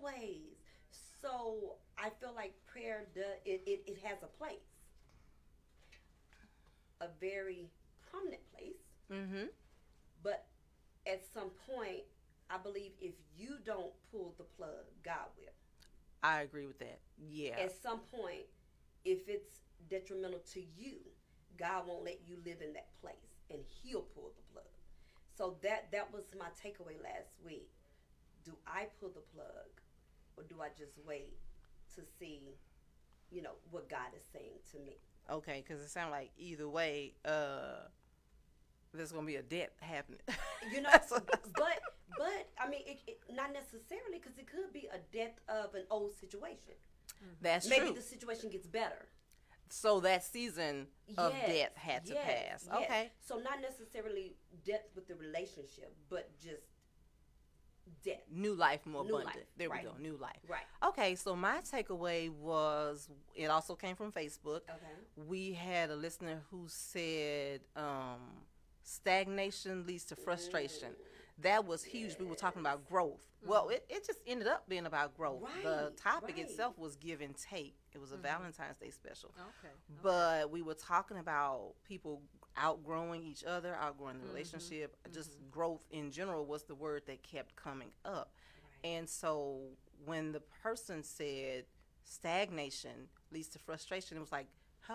plays. So I feel like prayer it has a place, a very prominent place. Mm-hmm. But at some point, I believe if you don't pull the plug, God will. I agree with that. Yeah. At some point, if it's detrimental to you, God won't let you live in that place, and He'll pull the plug. So that was my takeaway last week. Do I pull the plug, or do I just wait to see, what God is saying to me? Okay, because it sounds like either way, there's gonna be a death happening. But I mean, it not necessarily, because it could be a death of an old situation. That's Maybe true. the situation gets better. So that season of death had to pass. Yes. Okay. So not necessarily death with the relationship, but just death. New life, more New abundant. life, There right. we go. New life. Right. Okay, so my takeaway was, it also came from Facebook. Okay. We had a listener who said stagnation leads to frustration. That was huge. We were talking about growth. Well, it just ended up being about growth. Right, The topic right. itself was give and take. It was a Valentine's Day special. Okay. But we were talking about people outgrowing each other, outgrowing the relationship. Just growth in general was the word that kept coming up. Right. And so when the person said stagnation leads to frustration, it was like,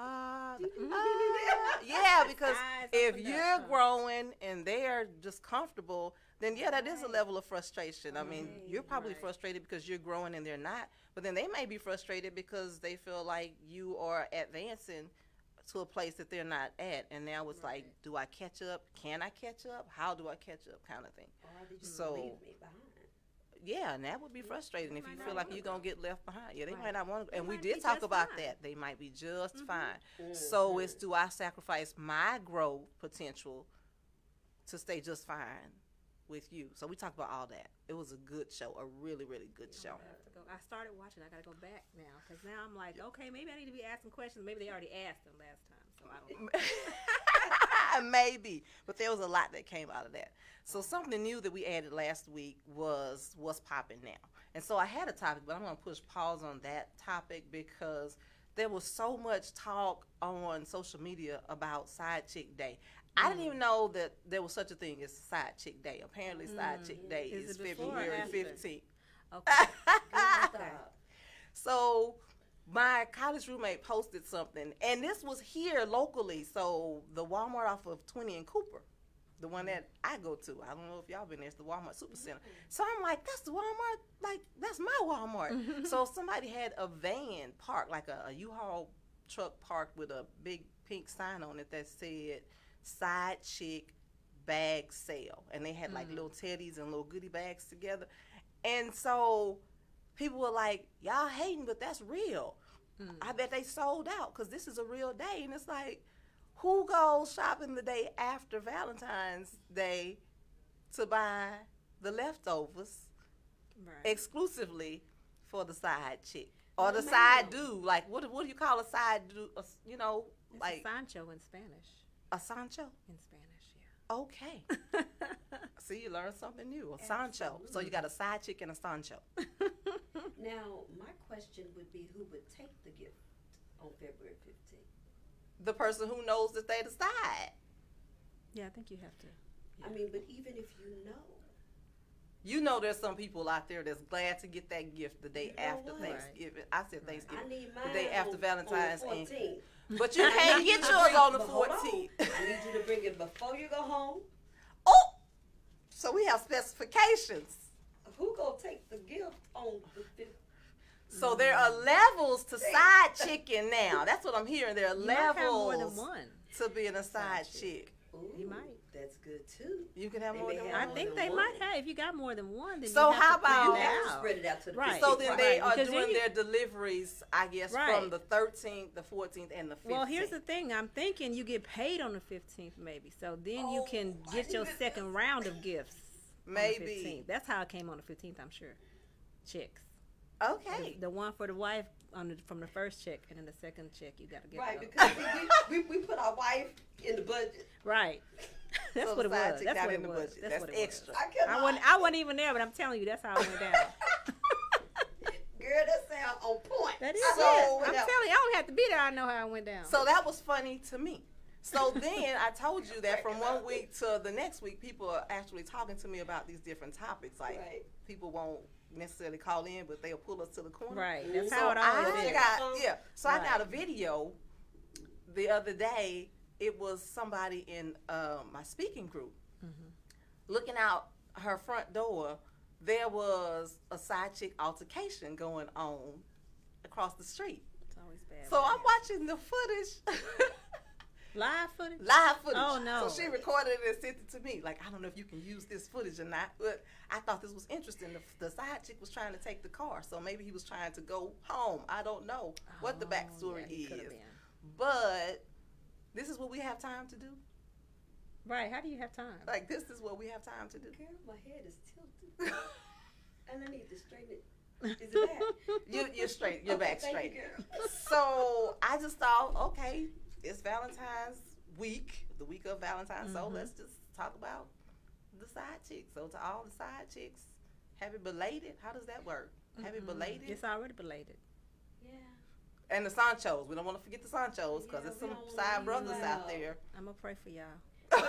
yeah, because if you're growing and they're just comfortable, then yeah, that is a level of frustration. I mean, you're probably frustrated because you're growing and they're not, but then they may be frustrated because they feel like you are advancing to a place that they're not at, and now it's like, do I catch up? Can I catch up? How do I catch up? Kind of thing. Or did you So- leave me behind? Yeah, and that would be frustrating if you feel like you're going to get left behind. Yeah, they might not want to. And we might did be talk just about fine. that. They might be just fine. So it's, do I sacrifice my growth potential to stay just fine with you? So we talked about all that. It was a good show, a really, really good show. I have to go. I started watching. I got to go back now, because now I'm like, okay, maybe I need to be asking questions. Maybe they already asked them last time, so I don't know. Maybe, but there was a lot that came out of that. So something new that we added last week was what's popping now. And so I had a topic, but I'm going to push pause on that topic because there was so much talk on social media about Side Chick Day. I didn't even know that there was such a thing as Side Chick Day. Apparently, Side Chick Day Is is it before or February after? 15th. Okay. Stop. So my college roommate posted something, and this was here locally. So the Walmart off of 20 and Cooper, the one that I go to. I don't know if y'all been there. It's the Walmart Supercenter. So I'm like, that's the Walmart. Like, that's my Walmart. So somebody had a van parked, like a U-Haul truck parked with a big pink sign on it that said Side Chick Bag Sale. And they had like little teddies and little goodie bags together. And so people were like, y'all hating, but that's real. I bet they sold out because this is a real day. And it's like, who goes shopping the day after Valentine's Day to buy the leftovers exclusively for the side chick or the side dude? Like, what do you call a side dude? You know, It's like a Sancho in Spanish. a Sancho. In Spanish, yeah. Okay. See, you learned something new. A Sancho. So you got a side chick and a Sancho. Now, my question would be, who would take the gift on February 15th? The person who knows that they decide. Yeah, I think you have to. I mean, but even if you know. You know there's some people out there that's glad to get that gift the day after what? Thanksgiving. I said Thanksgiving. I need The mine day after on Valentine's. the 14th. But you can't get yours on the 14th. I need you to bring it before you go home. Oh! So we have specifications. Who gonna take the gift on the 15th? So there are levels to side chicken now. That's what I'm hearing. There are You might have more levels than one. to being a side Side chick. Ooh, You might. That's good too. You can have They more may than have I one. more think than they one. might have. If you got more than one, then So you have how to plan about- You it have to out. spread it out to the Right. 15th. So then they are Because then doing you- their deliveries, I guess, Right. from the 13th, the 14th, and the 15th. Well, here's the thing. I'm thinking you get paid on the 15th, maybe. So then you can Oh, get I your didn't second round of gifts. on the Maybe. 15th. That's how it came on the 15th, I'm sure. Checks. Okay. The one for the wife from the first check, and then the second check you got to get. Right, the- because we put our wife in the budget. Right. That's So what it the side was. chick That's got what in it the was. budget. That's That's what it extra. was. I cannot. I wasn't even there, but I'm telling you, that's how it went down. That is So, it. I'm telling you, I don't have to be there. I know how it went down. So that was funny to me. So then I told you that from one week to the next week, people are actually talking to me about these different topics. Like people won't necessarily call in, but they'll pull us to the corner. Right. That's So how it always is. I got a video the other day. It was somebody in my speaking group looking out her front door. There was a side chick altercation going on across the street. It's always bad. So I'm watching the footage. Live footage? Live footage. Oh, no. So she recorded it and sent it to me. Like, I don't know if you can use this footage or not, but I thought this was interesting. The side chick was trying to take the car, so maybe he was trying to go home. I don't know what the backstory is. But this is what we have time to do. Right. How do you have time? Like, this is what we have time to do. Girl, my head is tilted. And I need to straighten it. Is it back? You're straight. You're Okay, back thank straight. you, girl. So I just thought, okay, it's Valentine's week, the week of Valentine's. So let's just talk about the side chicks. So to all the side chicks, happy belated. How does that work? Happy belated. It's already belated. Yeah. And the Sanchos. We don't want to forget the Sanchos because there's some side brothers out there. I'm going to pray for y'all.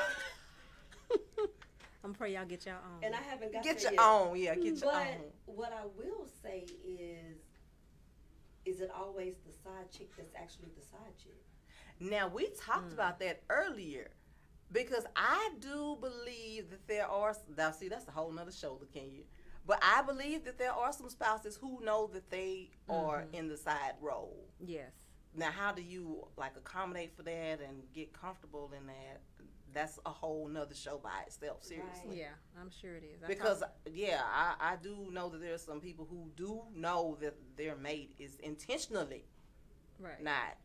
I'm pray y'all get your own. And I haven't got Get there your yet. own. Yeah, get your But own. what I will say is it always the side chick that's actually the side chick? Now, we talked about that earlier because I do believe that there are, now see, that's a whole nother show, Kenya. But I believe that there are some spouses who know that they are in the side role. Yes. Now, how do you, like, accommodate for that and get comfortable in that? That's a whole nother show by itself, seriously. Right. Yeah, I'm sure it is. Because, I do know that there are some people who do know that their mate is intentionally right.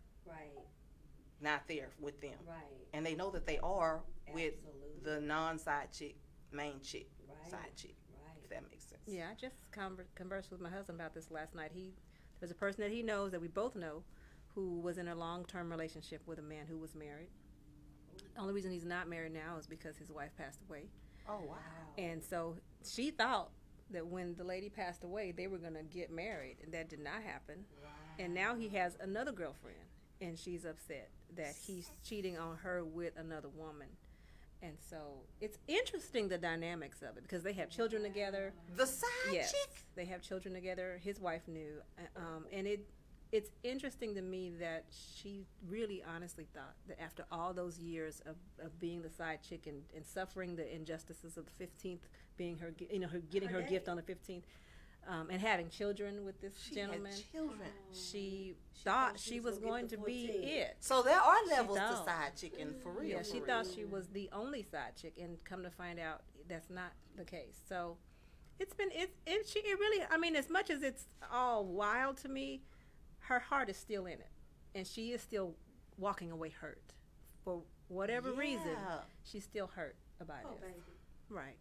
not there with them. Right. And they know that they are with Absolutely. the non-side chick, main chick, Right. side chick, Right. if that makes sense. Yeah, I just conversed with my husband about this last night. There's a person that he knows that we both know who was in a long-term relationship with a man who was married. The only reason he's not married now is because his wife passed away. Oh, wow. And so she thought that when the lady passed away, they were going to get married, and that did not happen. Wow. And now he has another girlfriend, and she's upset that he's cheating on her with another woman. And so it's interesting, the dynamics of it, because they have children together. The side Yes, chick? they have children together. His wife knew, and it's interesting to me that she really honestly thought that after all those years of being the side chick and suffering the injustices of the 15th, being her, her getting her gift on the 15th, and having children with this gentleman, Had children. she thought she was going to be it. So there are levels to thought. side chicken, for real. Yeah, for she real. thought she was the only side chick, and come to find out that's not the case. So it really, I mean, as much as it's all wild to me, her heart is still in it, and she is still walking away hurt for whatever reason. She's still hurt about it. Baby. Right.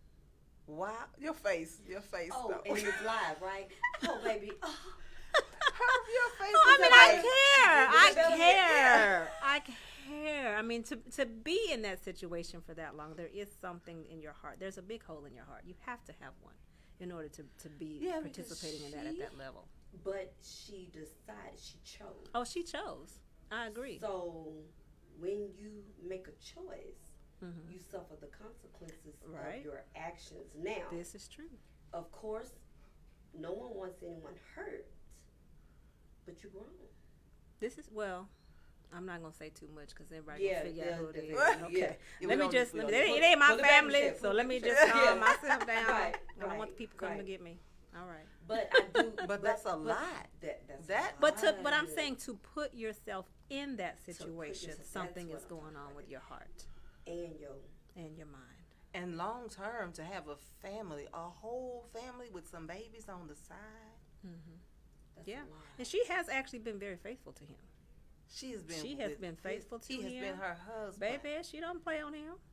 Wow. Your face. Oh, though. and it's live, right? Oh, baby. Oh. Your face Oh, I is mean, like- I care. I mean, to be in that situation for that long, there is something in your heart. There's a big hole in your heart. You have to have one in order to be participating in that at that level. But she decided, she chose. Oh, she chose. I agree. So when you make a choice, you suffer the consequences of your actions. Now, This is true. of course, no one wants anyone hurt, but you're grown. This is, well, I'm not going to say too much because everybody Yeah, going to figure out who it is. yeah, Okay. yeah. Let me just, we it don't- ain't my put the baby family, step, so put let the me baby just step. calm Yeah. myself down. Right, I don't want the right, people coming to right. get me. All right. But I do. But that's a lot. That's But I'm saying to put yourself in that put situation, yourself- something that's is what I'm going talking on about. with your heart and yo. and your mind. And long term, to have a family, a whole family with some babies on the side. That's Yeah. a lot. And she has actually been very faithful to him. She has been faithful to He him. has been her husband. Baby, she don't play on him.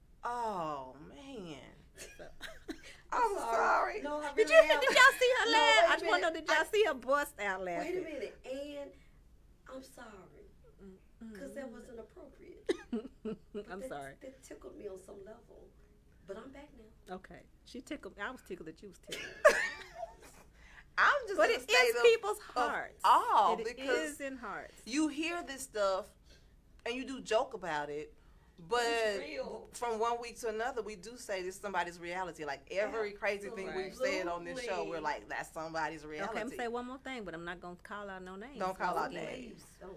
Oh man. So. I'm sorry. No, I Did really y'all see her No, laugh? wait a I just want to know, minute. did y'all see her bust out laughing? Wait a minute, and I'm sorry, because that wasn't appropriate. I'm sorry. That tickled me on some level, but I'm back now. Okay. She tickled. I was tickled that you was tickled. I'm just But in it a state is of people's of hearts. awe It because is in hearts. you hear this stuff and you do joke about it, but It's real. from one week to another, we do say this is somebody's reality. Like every crazy thing we've said on this show, we're like, that's somebody's reality. Okay, I'm gonna say one more thing, but I'm not gonna call out no names. Don't call out Again. names. Don't.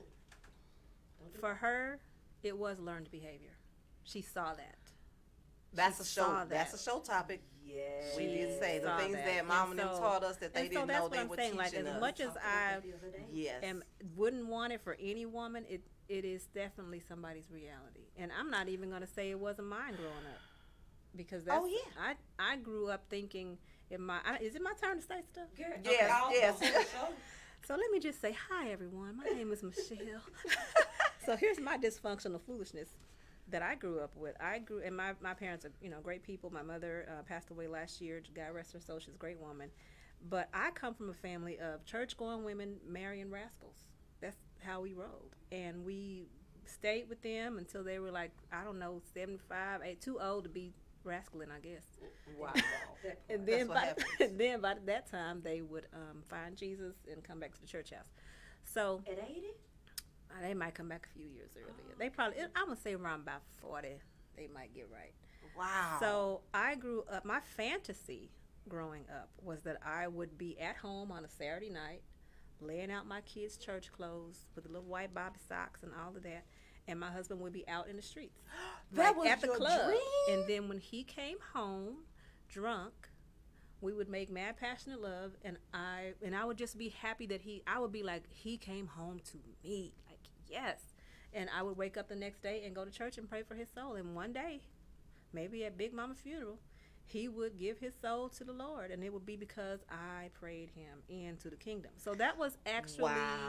For her, it was learned behavior. She saw that. That's She a show. saw That's that. a show topic. Yes. We did say the saw things that. that mom and them so- taught us that they and so didn't that's know what they I'm were saying. teaching Like, as us. much as Talked about I that the other day. Yes. and wouldn't want it for any woman, it is definitely somebody's reality. And I'm not even going to say it wasn't mine growing up, because that's, Oh, yeah. I grew up thinking is it my turn to say stuff? Girl, Yes, I'll- yes. the whole show. So let me just say hi, everyone. My name is Michelle. So here's my dysfunctional foolishness that I grew up with. And my parents are, great people. My mother passed away last year. God rest her soul. She's a great woman. But I come from a family of church-going women marrying rascals. That's how we rolled. And we stayed with them until they were like, I don't know, 75, too old to be rascaling, I guess. Wow. And That's then what by, happens. then by that time, they would find Jesus and come back to the church house. So At 80? they might come back a few years earlier. They probably, I'm going to say around about 40, they might get right. Wow. So I grew up, my fantasy growing up was that I would be at home on a Saturday night, laying out my kids' church clothes with the little white bobby socks and all of that, and my husband would be out in the streets. That was at the your club. dream? And then when he came home drunk, we would make mad passionate love, and I would just be happy that I would be like, he came home to me. Like, yes. And I would wake up the next day and go to church and pray for his soul. And one day, maybe at Big Mama's funeral, he would give his soul to the Lord, and it would be because I prayed him into the kingdom. So that was actually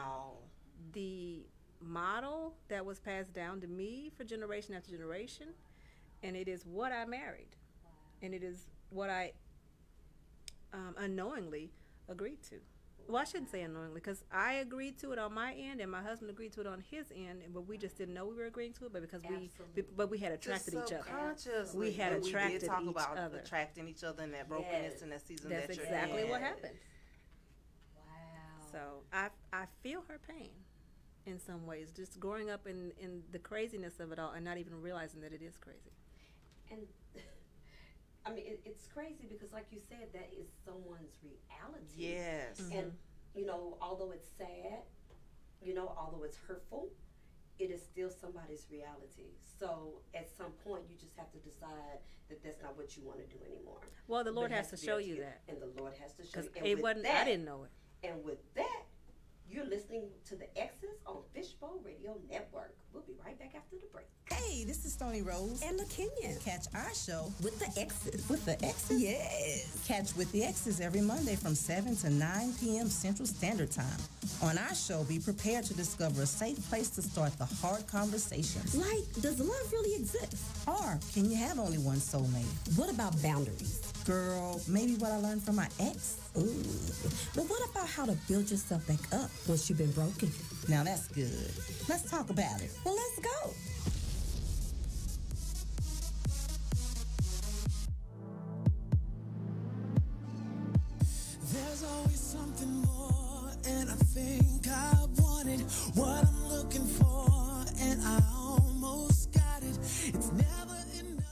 the model that was passed down to me for generation after generation, and it is what I married, and it is what I unknowingly agreed to. Well, I shouldn't say unknowingly, because I agreed to it on my end, and my husband agreed to it on his end, but we just didn't know we were agreeing to it, but because we had attracted each other. Subconsciously. We had And attracted we did talk each about other. attracting each other in that brokenness and that season That's that you're exactly in. what happened. Wow. So I feel her pain in some ways, just growing up in the craziness of it all and not even realizing that it is crazy. And I mean, it's crazy because, like you said, that is someone's reality. Yes. And, although it's sad, although it's hurtful, it is still somebody's reality. So at some point, you just have to decide that that's not what you want to do anymore. Well, the Lord But it has to be show up you you. that. And the Lord has to show Because you. And it with wasn't, that, I didn't know it. And with that, you're listening to the X's on Fishbowl Radio Network. We'll be right back after the break. Hey, this is Stony Rose And LaKenya. Catch our show With the X's. with the X's. Yes. Catch With the X's every Monday from 7 to 9 p.m. Central Standard Time. On our show, be prepared to discover a safe place to start the hard conversations. Like, does love really exist? Or can you have only one soulmate? What about boundaries? Girl, maybe what I learned from my ex? Ooh. But what about how to build yourself back up once you've been broken? Now that's good. Let's talk about it. Well, let's go. There's always something more, and I think I wanted what I'm looking for, and I almost got it. It's never enough.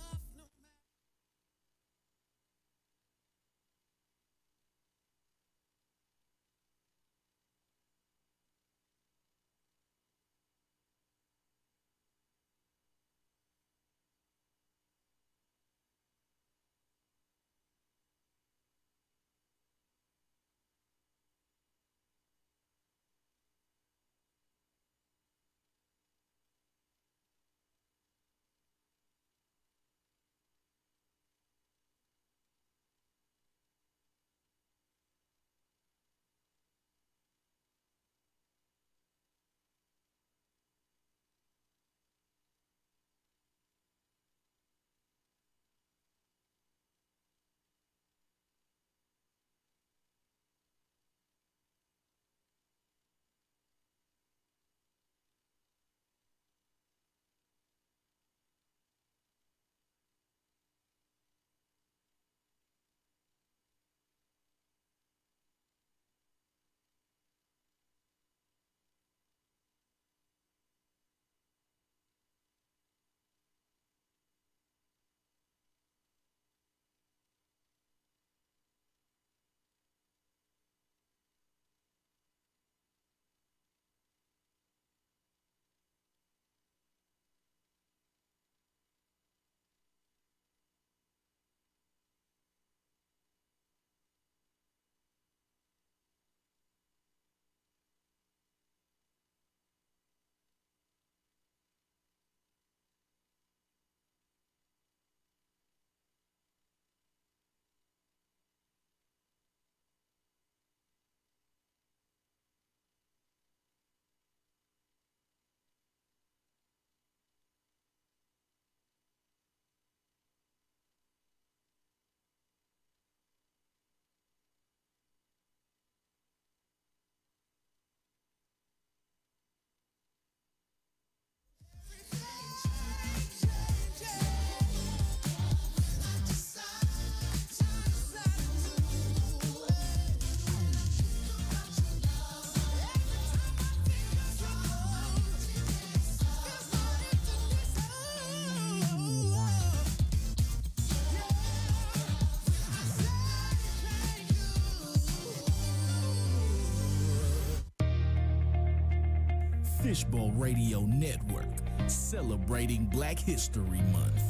Fishbowl Radio Network, celebrating Black History Month.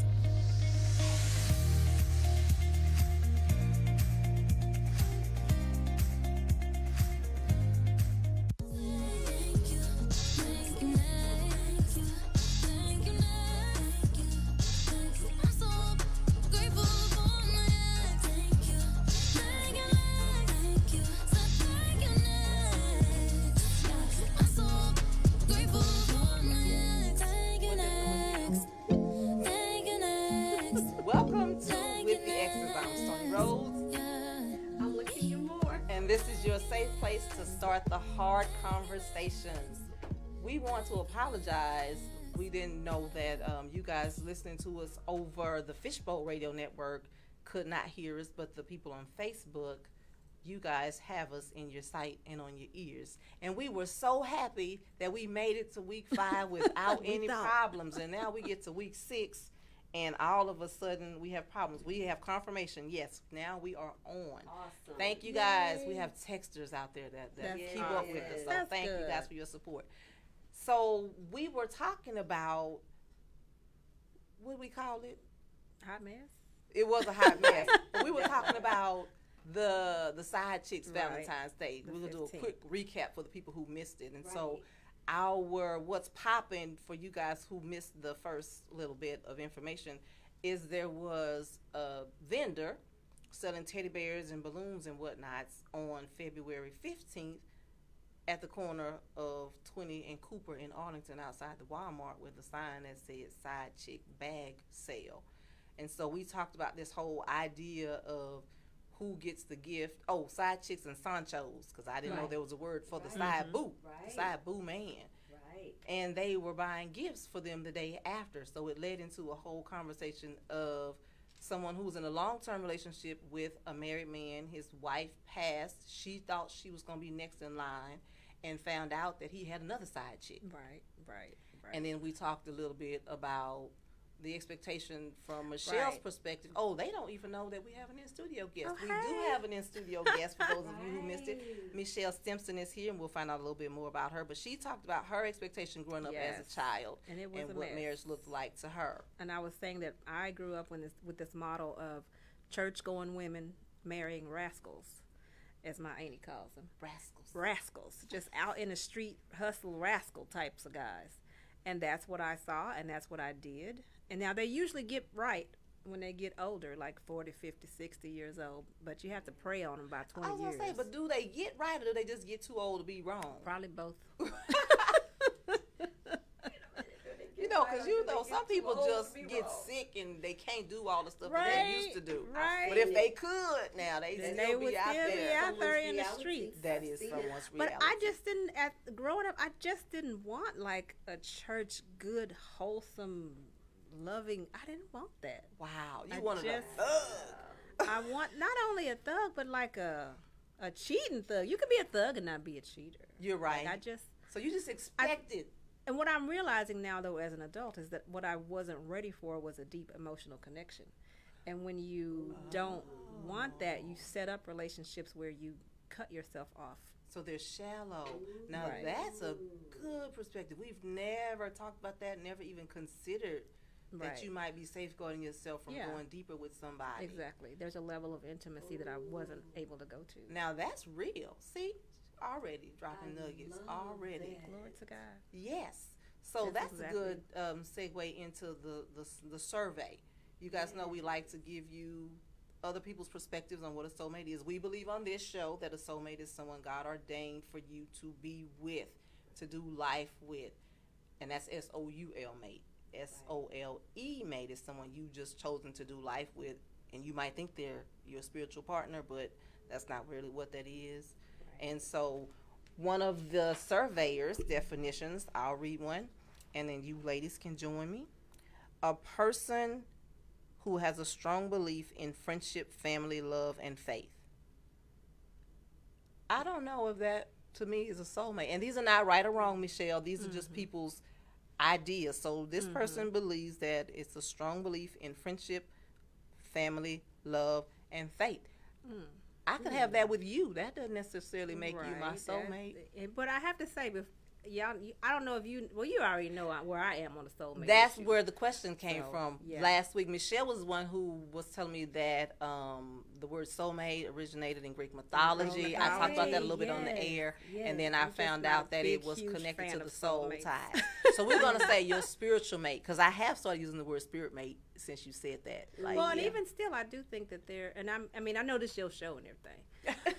Welcome to With the Exes. I'm Stony Rhodes. I'm looking you more. And this is your safe place to start the hard conversations. We want to apologize. We didn't know that you guys listening to us over the Fishbowl Radio Network could not hear us, but the people on Facebook, you guys have us in your sight and on your ears. And we were so happy that we made it to week 5 without any problems. And now we get to week 6. And all of a sudden, we have problems. We have confirmation. Yes, now we are on. Awesome. Thank you guys. We have texters out there that keep up with us. So That's thank you good. guys for your support. So we were talking about, what do we call it? Hot mess. It was a hot mess. We were talking about the Side Chicks Right. Valentine's Day. The We're going to do a 15th. quick recap for the people who missed it. And so Right. our what's popping for you guys who missed the first little bit of information is there was a vendor selling teddy bears and balloons and whatnots on February 15th at the corner of 20 and Cooper in Arlington outside the Walmart with a sign that said Side Chick Bag Sale. And so we talked about this whole idea of who gets the gift. Oh, side chicks and Sanchos, because I didn't know Right. there was a word for the Right. side boo, Right. the side boo man. Right. And they were buying gifts for them the day after. So it led into a whole conversation of someone who was in a long-term relationship with a married man. His wife passed. She thought she was going to be next in line and found out that he had another side chick. Right. And then we talked a little bit about the expectation from Michelle's Right. perspective. Oh, they don't even know that we have an in-studio guest. Oh, We do hey. have an in-studio guest for those of you who missed it. Right. Michelle Stimpson is here, and we'll find out a little bit more about her. But she talked about her expectation growing up as Yes. a child And it was and a what mess. marriage looked like to her. And I was saying that I grew up with this model of church-going women marrying rascals, as my auntie calls them. Rascals, just out in the street, hustle rascal types of guys. And that's what I saw, and that's what I did. And now they usually get right when they get older, like 40, 50, 60 years old. But you have to pray on them by 20 I was years. going to say, but do they get right or do they just get too old to be wrong? Probably both. You know, because some people just get sick and they can't do all the stuff that they used to do. Right. But if they could now, they Then still they be would out still be there. out there in the Someone's streets. That is See someone's But reality. I just didn't, growing up, I just didn't want like a church, good, wholesome, loving. I didn't want that. Wow, you I wanted a just- thug. I want not only a thug, but like a cheating thug. You could be a thug and not be a cheater. You're right. Like I just, So you just expected. and what I'm realizing now though as an adult is that what I wasn't ready for was a deep emotional connection. And when you don't want that, you set up relationships where you cut yourself off. So they're shallow. Now Right. that's a good perspective. We've never talked about that, never even considered Right. that you might be safeguarding yourself from Yeah. going deeper with somebody. Exactly. There's a level of intimacy that I wasn't able to go to. Now that's real. See, already dropping nuggets. Already. Glory to God. Yes. So That's that's a good segue into the survey. You guys know we like to give you other people's perspectives on what a soulmate is. We believe on this show that a soulmate is someone God ordained for you to be with, to do life with. And that's S-O-U-L mate. S-O-L-E mate is someone you just chosen to do life with. And you might think they're your spiritual partner, but that's not really what that is. And so one of the surveyor's definitions, I'll read one, and then you ladies can join me. A person who has a strong belief in friendship, family, love, and faith. I don't know if that, to me, is a soulmate. And these are not right or wrong, Michelle. These are just people's ideas. So this person believes that it's a strong belief in friendship, family, love, and faith. I could have that with you. That doesn't necessarily make you my Right. soulmate. But I have to say, I don't know if you already know where I am on the soulmate. That's issue. where the question came So, from yeah. last week. Michelle was the one who was telling me that the word soulmate originated in Greek mythology. I talked about that a little bit on the air, and then I I'm just found not out that big, it was huge connected fan to the of soul soulmates. ties. So we're gonna say your spiritual mate, because I have started using the word spirit mate since you said that. Like, Well, and yeah. even still, I do think that I know this is your show and everything,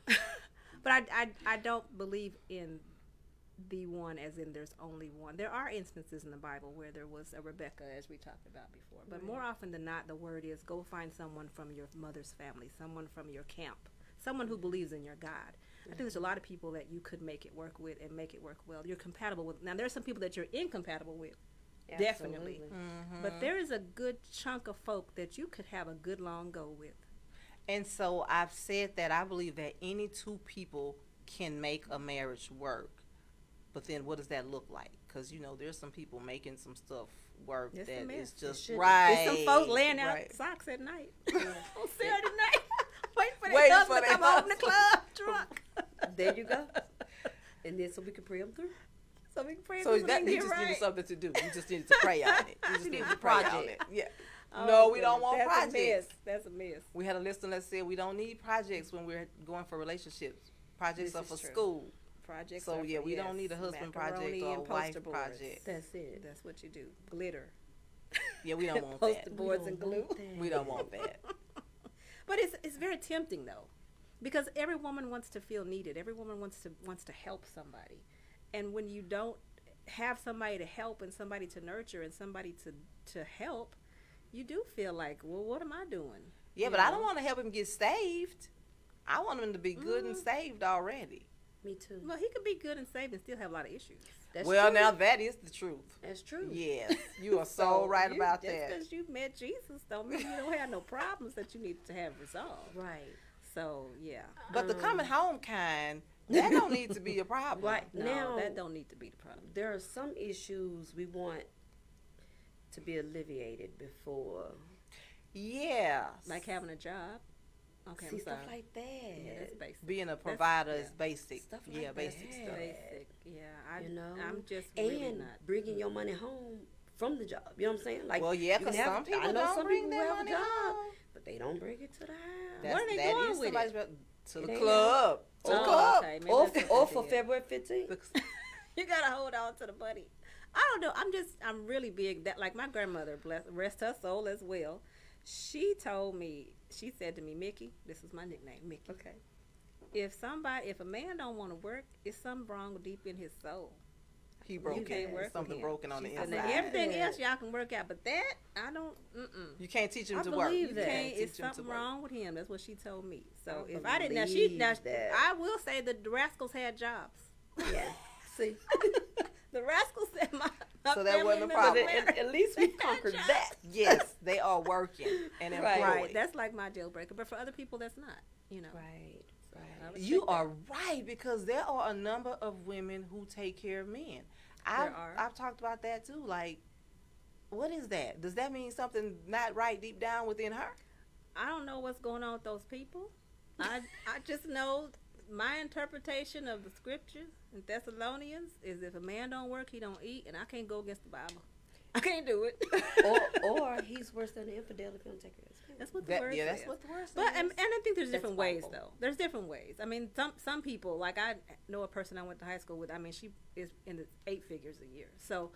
but I don't believe in the one as in there's only one. There are instances in the Bible where there was a Rebecca, as we talked about before, but more often than not, the word is go find someone from your mother's family, someone from your camp, someone who believes in your God. I think there's a lot of people that you could make it work with and make it work well. You're compatible with. Now, there's some people that you're incompatible with. Definitely. But there is a good chunk of folk that you could have a good long go with. And so I've said that I believe that any two people can make a marriage work. But then what does that look like? Because, there's some people making some stuff work It's a that mess. is just There's right. some folks laying out right. socks at night on Saturday night. Waiting for Waiting their for husband to their come home from the club drunk. There you go. And then so we can pray them through. So we can pray So for that them you to just get needed right. something to do. You just needed to pray on it. You just need needed a to pray on project. it. Yeah. Oh, No, we don't goodness. want That's projects. a mess. That's a mess. We had a listener that said we don't need projects when we're going for relationships. Projects This are for is true. school. Projects. So are yeah, for, we don't yes, need a husband macaroni project or a and wife poster boards. project. That's it. That's what you do. Glitter. Yeah, we don't want Poster that. boards and glue. We don't want that. But it's very tempting though, because every woman wants to feel needed. Every woman wants to help somebody, and when you don't have somebody to help and somebody to nurture and somebody to help, you do feel like, well, what am I doing? Yeah, You but I know? don't want to help him get saved. I want him to be good and saved already. Me too. Well, he could be good and saved and still have a lot of issues. That's Well, true. now that is the truth. That's true. Yes, you are so right about Just that. because you met Jesus don't mean you don't have no problems that you need to have resolved. Right. So yeah, But the coming home kind, that don't need to be a problem. Right. no, Now, that don't need to be the problem. there are some issues we want to be alleviated before. Yeah. Like having a job. Okay, See, I'm stuff sorry. like that. Yeah, that's basic. Being a provider yeah. is basic. Stuff Yeah, like basic that. stuff. Basic. Yeah, I'm just and really not. bringing your money home from the job. You know what I'm saying? Like, Well, yeah, you can because have- some people I know don't some bring people their have a money job, home. but they don't bring it to the house. Where are they That going is with somebody's it? to It the ain't club. To the Oh, club. okay. Maybe Or, that's or what for they did. February 15th. You gotta hold on to the money. I don't know. I'm really big. That like my grandmother, rest her soul as well. She said to me, Mickey, this is my nickname, Mickey. Okay. If a man don't want to work, it's something wrong deep in his soul. He broke. You can't work with Something him. broken on the And inside. everything else y'all can work out, but that I don't. You can't teach him I to work. believe You that. can't It's teach him to something work. wrong with him. That's what she told me. So I if I didn't, believe that. I will say the rascals had jobs. Yeah. See, The rascals said my So that family wasn't a members problem. married. at least we conquered that. Yes, they are working and employed. Right, that's like my deal breaker. But for other people, that's not. You know. Right. I would You check that. are right, because there are a number of women who take care of men. I've talked about that too. Like, what is that? Does that mean something not right deep down within her? I don't know what's going on with those people. I just know my interpretation of the scriptures in Thessalonians is if a man don't work, he don't eat, and I can't go against the Bible. I can't do it. or he's worse than an infidel if he don't take care of his family. That's what the word says. That's what the word says. But and I think there's That's different ways Bible. though. There's different ways. I mean, some people, like I know a person I went to high school with. I mean, she is in the 8 figures a year, so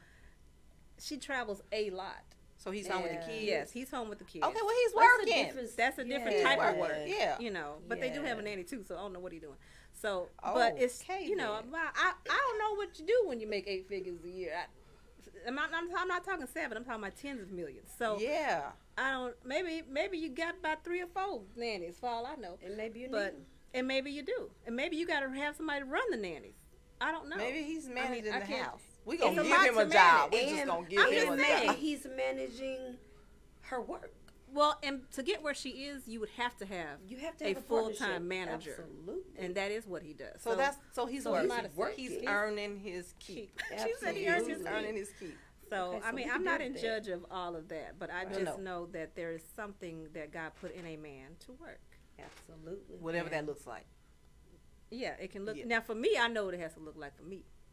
she travels a lot. So he's home with the Yeah. kids. Yes, he's home with the kids. Okay, well he's What's the working. difference? That's a different Yeah. type of He's work. working. Yeah. You know, but they do have a Yeah. nanny too, so I don't know what he's doing. So, Oh, but it's okay you know, then. I don't know what you do when you make 8 figures a year. I'm not talking 7. I'm talking about tens of millions. So Yeah. I don't. Maybe you got about 3 or 4 nannies for all I know. And maybe you need But him. and maybe you do, and maybe you got to have somebody to run the nannies. I don't know. Maybe he's managing I the can't- house. We gonna It's a give lot him to a job. manage. We just And gonna give I'm him just a saying, job. he's managing her work. Well, and to get where she is, you would have to have You have to a have a full-time partnership. manager, Absolutely. and that is what he does. So he's so working. he's working. He's earning his keep. She said he earns his He's Absolutely. earning his keep. So, Okay, I so mean, we I'm can not do in that. judge of all of that, but I Right. just No. know that there is something that God put in a man to work. Absolutely. Whatever that And- looks like. Yeah, it can look. Yeah. Now, for me, I know what it has to look like for me.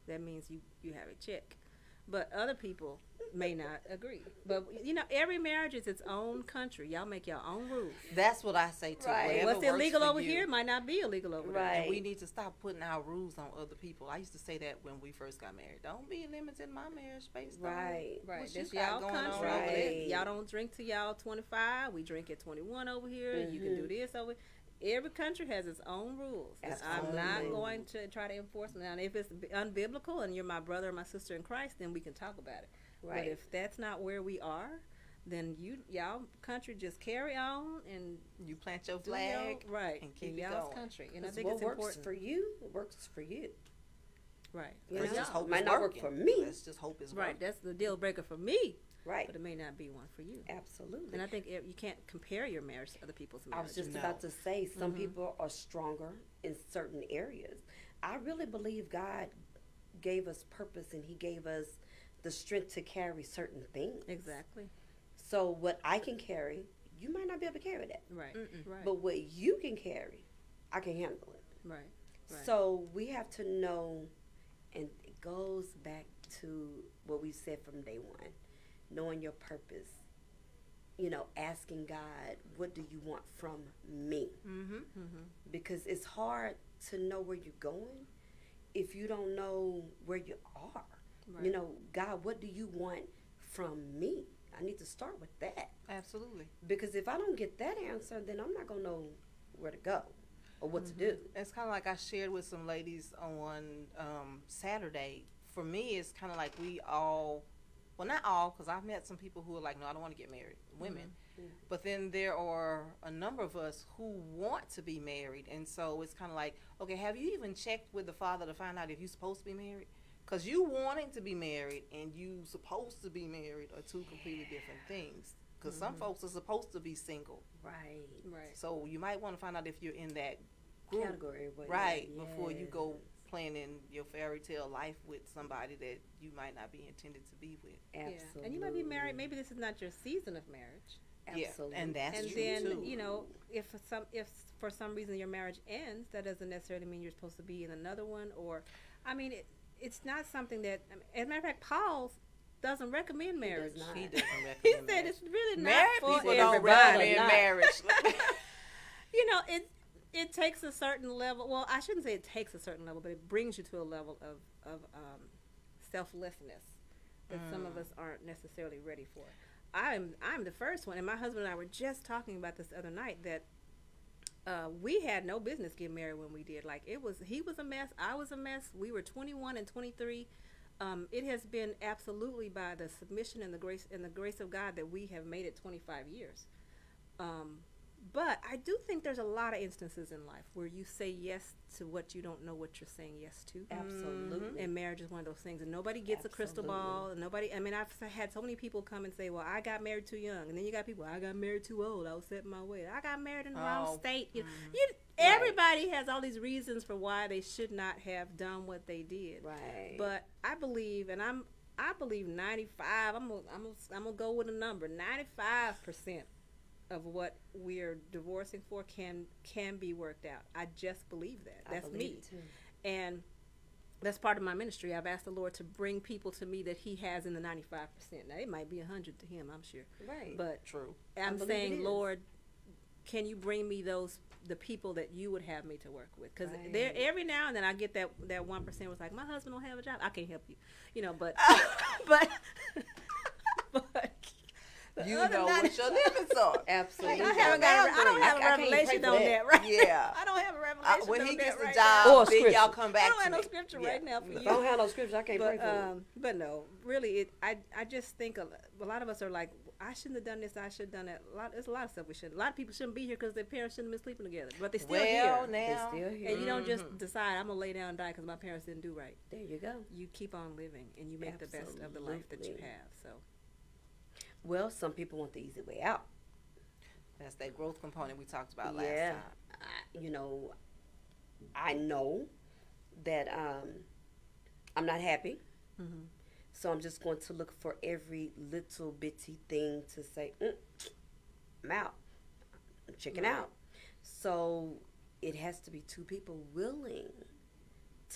that means you have a check. But other people may not agree. But, every marriage is its own country. Y'all make your own rules. That's what I say too. Right. Whatever What's works illegal for over you. here might not be illegal over there. Right. And we need to stop putting our rules on other people. I used to say that when we first got married. Don't be limiting my marriage based Right. Right, what you that's got y'all going on country. over there. Y'all don't drink till y'all 25. We drink at 21 over here. You can do this over. Every country has its own rules. And I'm not Absolutely. going to try to enforce them. Now, if it's unbiblical and you're my brother or my sister in Christ, then we can talk about it. Right. But if that's not where we are, then y'all country just carry on and You plant your do your- flag. right and keep in it y'all's going. country. And I 'Cause think what it's works important. for you works for you. Right. You Let's know? just hope Might it's not work working. for me. Let's just hope it's Right. working. That's the deal breaker for me. Right. But it may not be one for you. Absolutely. And I think you can't compare your marriage to other people's I marriages. was just No. about to say, some people are stronger in certain areas. I really believe God gave us purpose and He gave us the strength to carry certain things. Exactly. So what I can carry, you might not be able to carry that. Right. Right. But what you can carry, I can handle it. right. Right. So we have to know, and it goes back to what we said from day one, knowing your purpose. Asking God, what do you want from me? Because it's hard to know where you're going if you don't know where you are. Right. God, what do you want from me? I need to start with that. Absolutely. Because if I don't get that answer, then I'm not going to know where to go or what to do. It's kind of like I shared with some ladies on Saturday. For me, it's kind of like we all, well, not all, because I've met some people who are like, no, I don't want to get married, women. But then there are a number of us who want to be married. And so it's kind of like, okay, have you even checked with the father to find out if you're supposed to be married? Because you wanting to be married and you supposed to be married are two completely different things. Because some folks are supposed to be single. Right. Right. So you might want to find out if you're in that group. Category. Right, before you go Yes. planning your fairy tale life with somebody that you might not be intended to be with. Absolutely. Yeah. And you might be married. Maybe this is not your season of marriage. Absolutely. Yeah, and that's And true then too. if for some reason your marriage ends, that doesn't necessarily mean you're supposed to be in another one. Or, I mean, it's not something that. As a matter of fact, Paul doesn't recommend marriage. not. He doesn't recommend He said marriage. it's really not Married for people don't everybody. recommend marriage. It takes a certain level. Well, I shouldn't say it takes a certain level, but it brings you to a level of selflessness that some of us aren't necessarily ready for. I'm the first one, and my husband and I were just talking about this the other night that we had no business getting married when we did. Like he was a mess, I was a mess. We were 21 and 23. It has been absolutely by the submission and the grace of God that we have made it 25 years. But I do think there's a lot of instances in life where you say yes to what you don't know what you're saying yes to. Absolutely. And marriage is one of those things, and nobody gets a crystal ball. And I mean, I've had so many people come and say, well, I got married too young. And then you got people, I got married too old. I was setting my way. I got married in the wrong state. Everybody has all these reasons for why they should not have done what they did. Right. But I believe, and I believe 95, I'm gonna go with a number, 95% of what we're divorcing for can be worked out. I just believe that. That's I believe me. it too. And that's part of my ministry. I've asked the Lord to bring people to me that He has in the 95%. Now it might be 100 to Him, I'm sure. Right. But True. I'm believe it saying, is. Lord, can you bring me the people that you would have me to work with? Because Right. every now and then I get that 1% was like, my husband don't have a job. I can't help you, but but You other know than what your limits are. Absolutely. I don't have a I can't revelation pray on for that, right? Yeah. I don't have a revelation When on he that gets the right job, Or then y'all scripture. come now. I back don't have to no me. scripture Yeah. right now for If you. I don't have no scripture, I can't pray But for it. but no, really, I just think a lot of us are like, I shouldn't have done this, I should have done that. There's a lot of stuff we shouldn't. A lot of people shouldn't be here because their parents shouldn't have been sleeping together, but they're still Well, here. now. They're still here. And you don't just decide I'm gonna lay down and die because my parents didn't do right. There you go. You keep on living and you make the best of the life that you Absolutely. have. So Well, some people want the easy way out. That's that growth component we talked about last Yeah. time. I know that I'm not happy. So I'm just going to look for every little bitty thing to say, I'm out. I'm checking out. So it has to be two people willing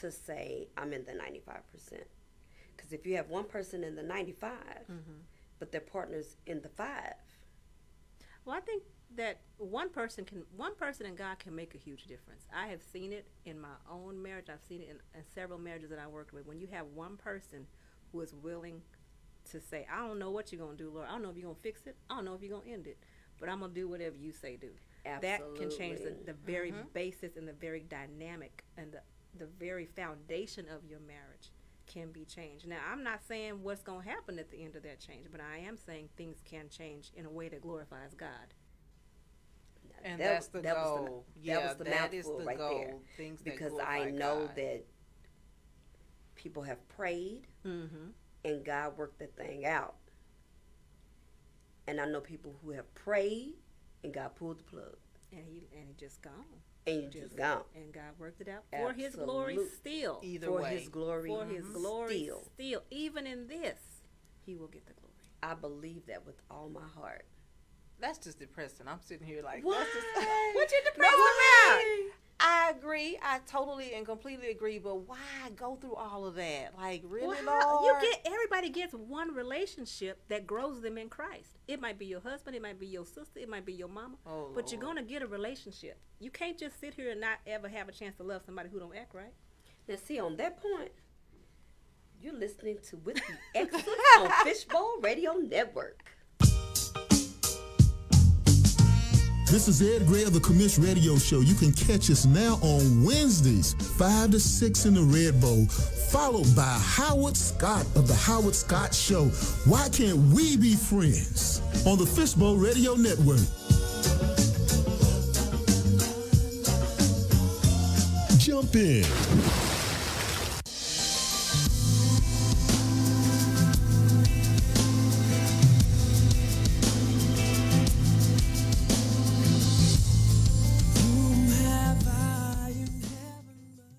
to say I'm in the 95%. Because if you have one person in the 95, but their partner's in the 5. Well, I think that one person and God can make a huge difference. I have seen it in my own marriage. I've seen it in several marriages that I worked with. When you have one person who is willing to say, I don't know what you're going to do, Lord. I don't know if you're going to fix it. I don't know if you're going to end it. But I'm going to do whatever you say do. Absolutely. That can change the very basis and the very dynamic and the very foundation of your marriage can be changed. Now, I'm not saying what's going to happen at the end of that change, but I am saying things can change in a way that glorifies God. And that's the goal. That was the that is mouthful the right goal. there. Things that Because glorify I know God. that people have prayed Mm-hmm. and God worked that thing out. And I know people who have prayed and God pulled the plug. And he just gone. And you just gone. And God worked it out for His glory Absolute. still. Either For way. His glory. For His glory Still. still. Even in this, He will get the glory. I believe that with all my heart. That's just depressing. I'm sitting here like, What? that's just, What you depressed No, about? I agree. I totally and completely agree. But why go through all of that? Like, really, Well, Lord? everybody gets one relationship that grows them in Christ. It might be your husband, it might be your sister, it might be your mama, Oh, but you're Lord. gonna get a relationship. You can't just sit here and not ever have a chance to love somebody who don't act right. Now, see, on that point, you're listening to With the Excellence on Fishbowl Radio Network. This is Ed Gray of the Commish Radio Show. You can catch us now on Wednesdays, 5 to 6 in the Red Bowl, followed by Howard Scott of the Howard Scott Show. Why can't we be friends? On the Fishbowl Radio Network. Jump in. Whom have I in heaven but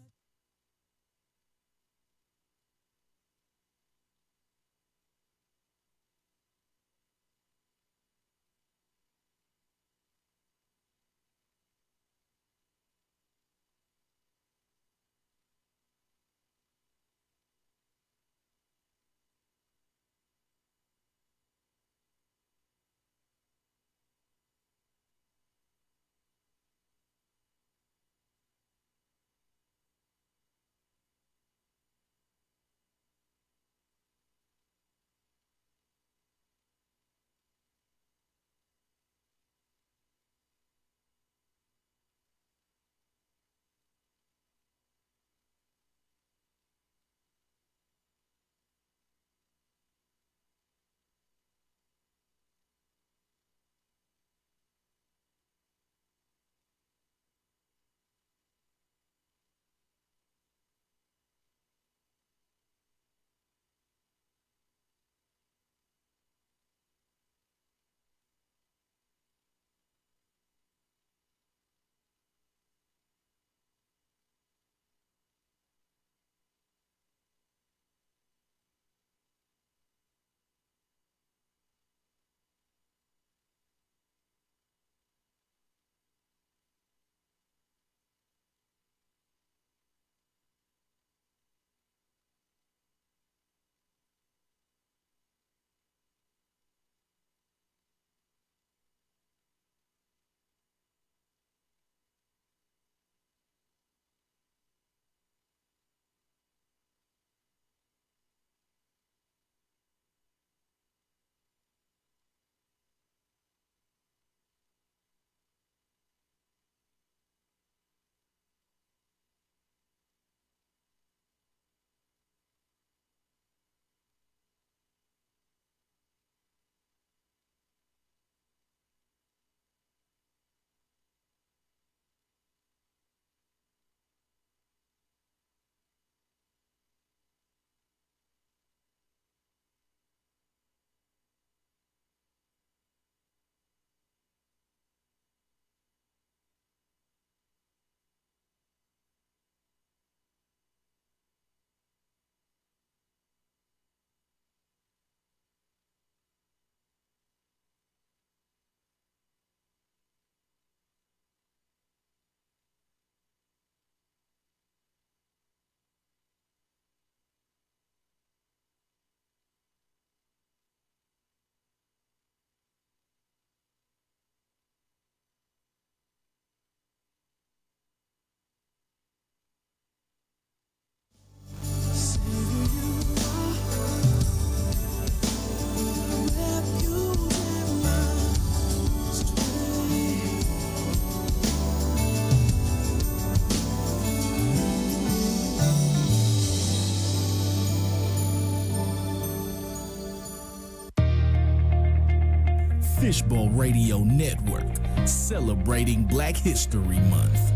Fishbowl Radio Network, celebrating Black History Month.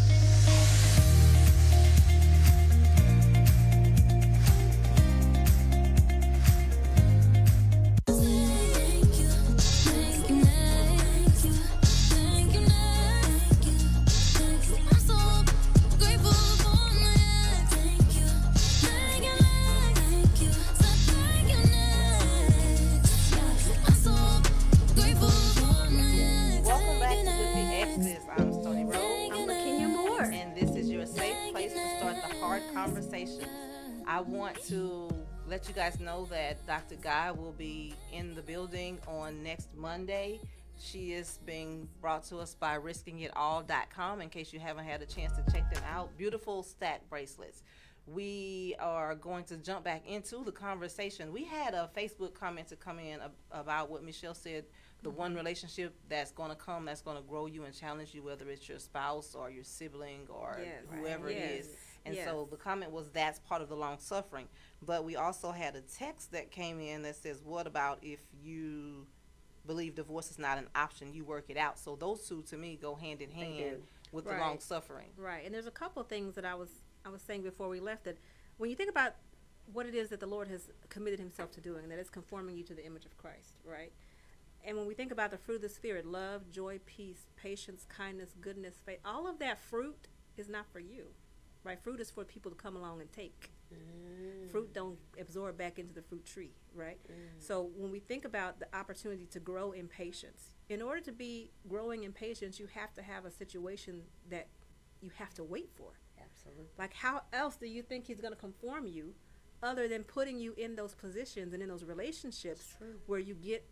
I want to let you guys know that Dr. Guy will be in the building on next Monday. She is being brought to us by riskingitall.com in case you haven't had a chance to check them out. Beautiful stack bracelets. We are going to jump back into the conversation. We had a Facebook comment to come in about what Michelle said, the one relationship that's going to come, that's going to grow you and challenge you, whether it's your spouse or your sibling or whoever it is. And so the comment was that's part of the long suffering. But we also had a text that came in that says, what about if you believe divorce is not an option, you work it out? So those two to me go hand in hand with the long suffering. Right. And there's a couple of things that I was saying before we left, that when you think about what it is that the Lord has committed himself to doing, that it's conforming you to the image of Christ, right? And when we think about the fruit of the Spirit, love, joy, peace, patience, kindness, goodness, faith, all of that fruit is not for you. Right, fruit is for people to come along and take. Fruit don't absorb back into the fruit tree, right? So when we think about the opportunity to grow in patience, in order to be growing in patience, you have to have a situation that you have to wait for. Absolutely. Like, how else do you think he's going to conform you, other than putting you in those positions and in those relationships where you get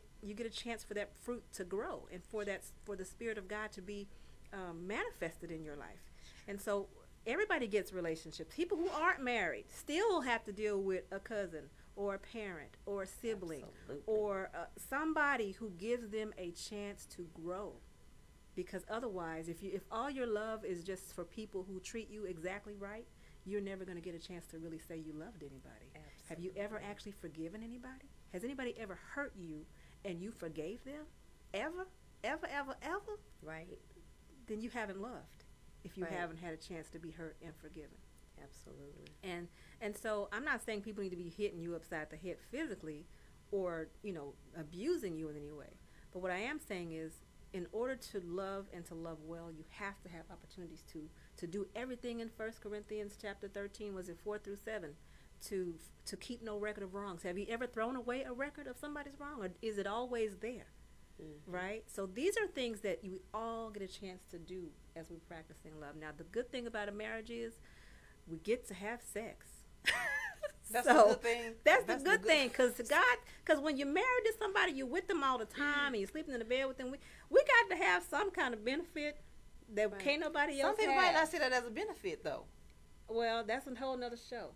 a chance for that fruit to grow and for the Spirit of God to be manifested in your life. And so everybody gets relationships. People who aren't married still have to deal with a cousin or a parent or a sibling or somebody who gives them a chance to grow. Because otherwise, if all your love is just for people who treat you exactly right, you're never going to get a chance to really say you loved anybody. Absolutely. Have you ever actually forgiven anybody? Has anybody ever hurt you and you forgave them? Ever? Ever, ever, ever? Right. Then you haven't loved. If you haven't had a chance to be hurt and forgiven. Absolutely. And so I'm not saying people need to be hitting you upside the head physically or, abusing you in any way. But what I am saying is, in order to love and to love well, you have to have opportunities to do everything in 1 Corinthians chapter 13, was it 4 through 7, to keep no record of wrongs. Have you ever thrown away a record of somebody's wrong, or is it always there? Right? So these are things that you all get a chance to do as we practice in love. Now, the good thing about a marriage is we get to have sex. That's the good thing. That's the good thing, because when you're married to somebody, you're with them all the time, and you're sleeping in the bed with them. We got to have some kind of benefit that can't nobody else have. Some people might not see that as a benefit, though. Well, that's a whole nother show.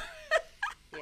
Yeah.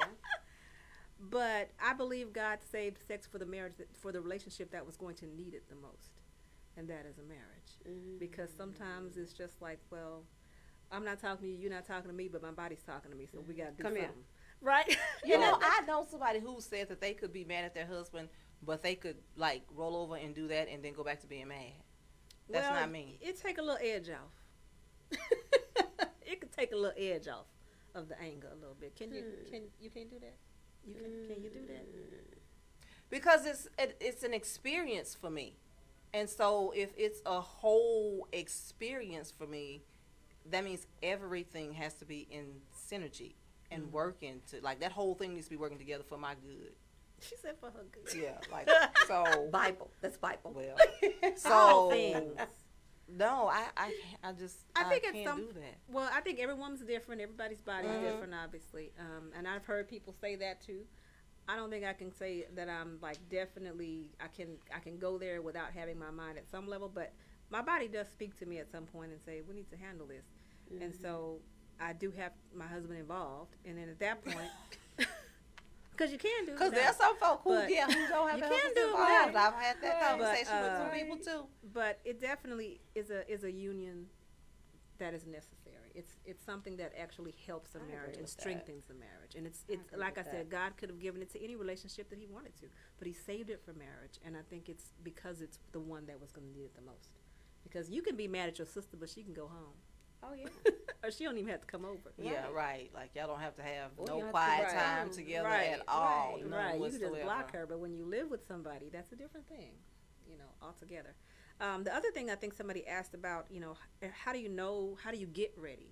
But I believe God saved sex for the marriage, for the relationship that was going to need it the most, and that is a marriage. Because sometimes it's just like, well, I'm not talking to you, you're not talking to me, but my body's talking to me, so we got to do something. Here. Right? I know somebody who said that they could be mad at their husband, but they could, roll over and do that and then go back to being mad. That's not me. It take a little edge off. It could take a little edge off of the anger a little bit. Can you can't do that? Can you do that? Because it's an experience for me. And so if it's a whole experience for me, that means everything has to be in synergy and working to, that whole thing needs to be working together for my good. She said for her good. Yeah, so. Bible. That's Bible. Well, all things. No, I can't do that. Well, I think every woman's different. Everybody's body is different, obviously. And I've heard people say that too. I don't think I can say that I'm definitely I can go there without having my mind at some level, but my body does speak to me at some point and say we need to handle this. And so I do have my husband involved, and then at that point, because you can do it. Because there are some folk who don't have their husbands involved. I've had that conversation with some people too. But it definitely is a union that is necessary. It's something that actually helps a I marriage agree and with that. strengthens the marriage. And it's agree like I with said, that. God could have given it to any relationship that He wanted to, but He saved it for marriage. And I think it's because it's the one that was going to need it the most. Because you can be mad at your sister, but she can go home. Oh yeah. Or she don't even have to come over. Yeah, right. Like y'all don't have to have Or you no have to- quiet right. time together Right, at all. right, none Right, you can whatsoever. just block her, but when you live with somebody, that's a different thing, altogether. The other thing I think somebody asked about, how do you get ready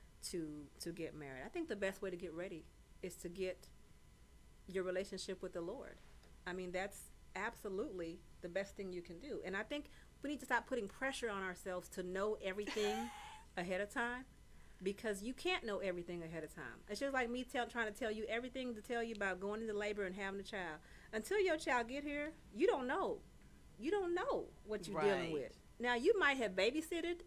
to get married? I think the best way to get ready is to get your relationship with the Lord. I mean, that's absolutely the best thing you can do. And I think we need to stop putting pressure on ourselves to know everything ahead of time, because you can't know everything ahead of time. It's just like me trying to tell you everything to tell you about going into labor and having a child. Until your child get here, you don't know. You don't know what you're dealing Right. with. Now, you might have babysat,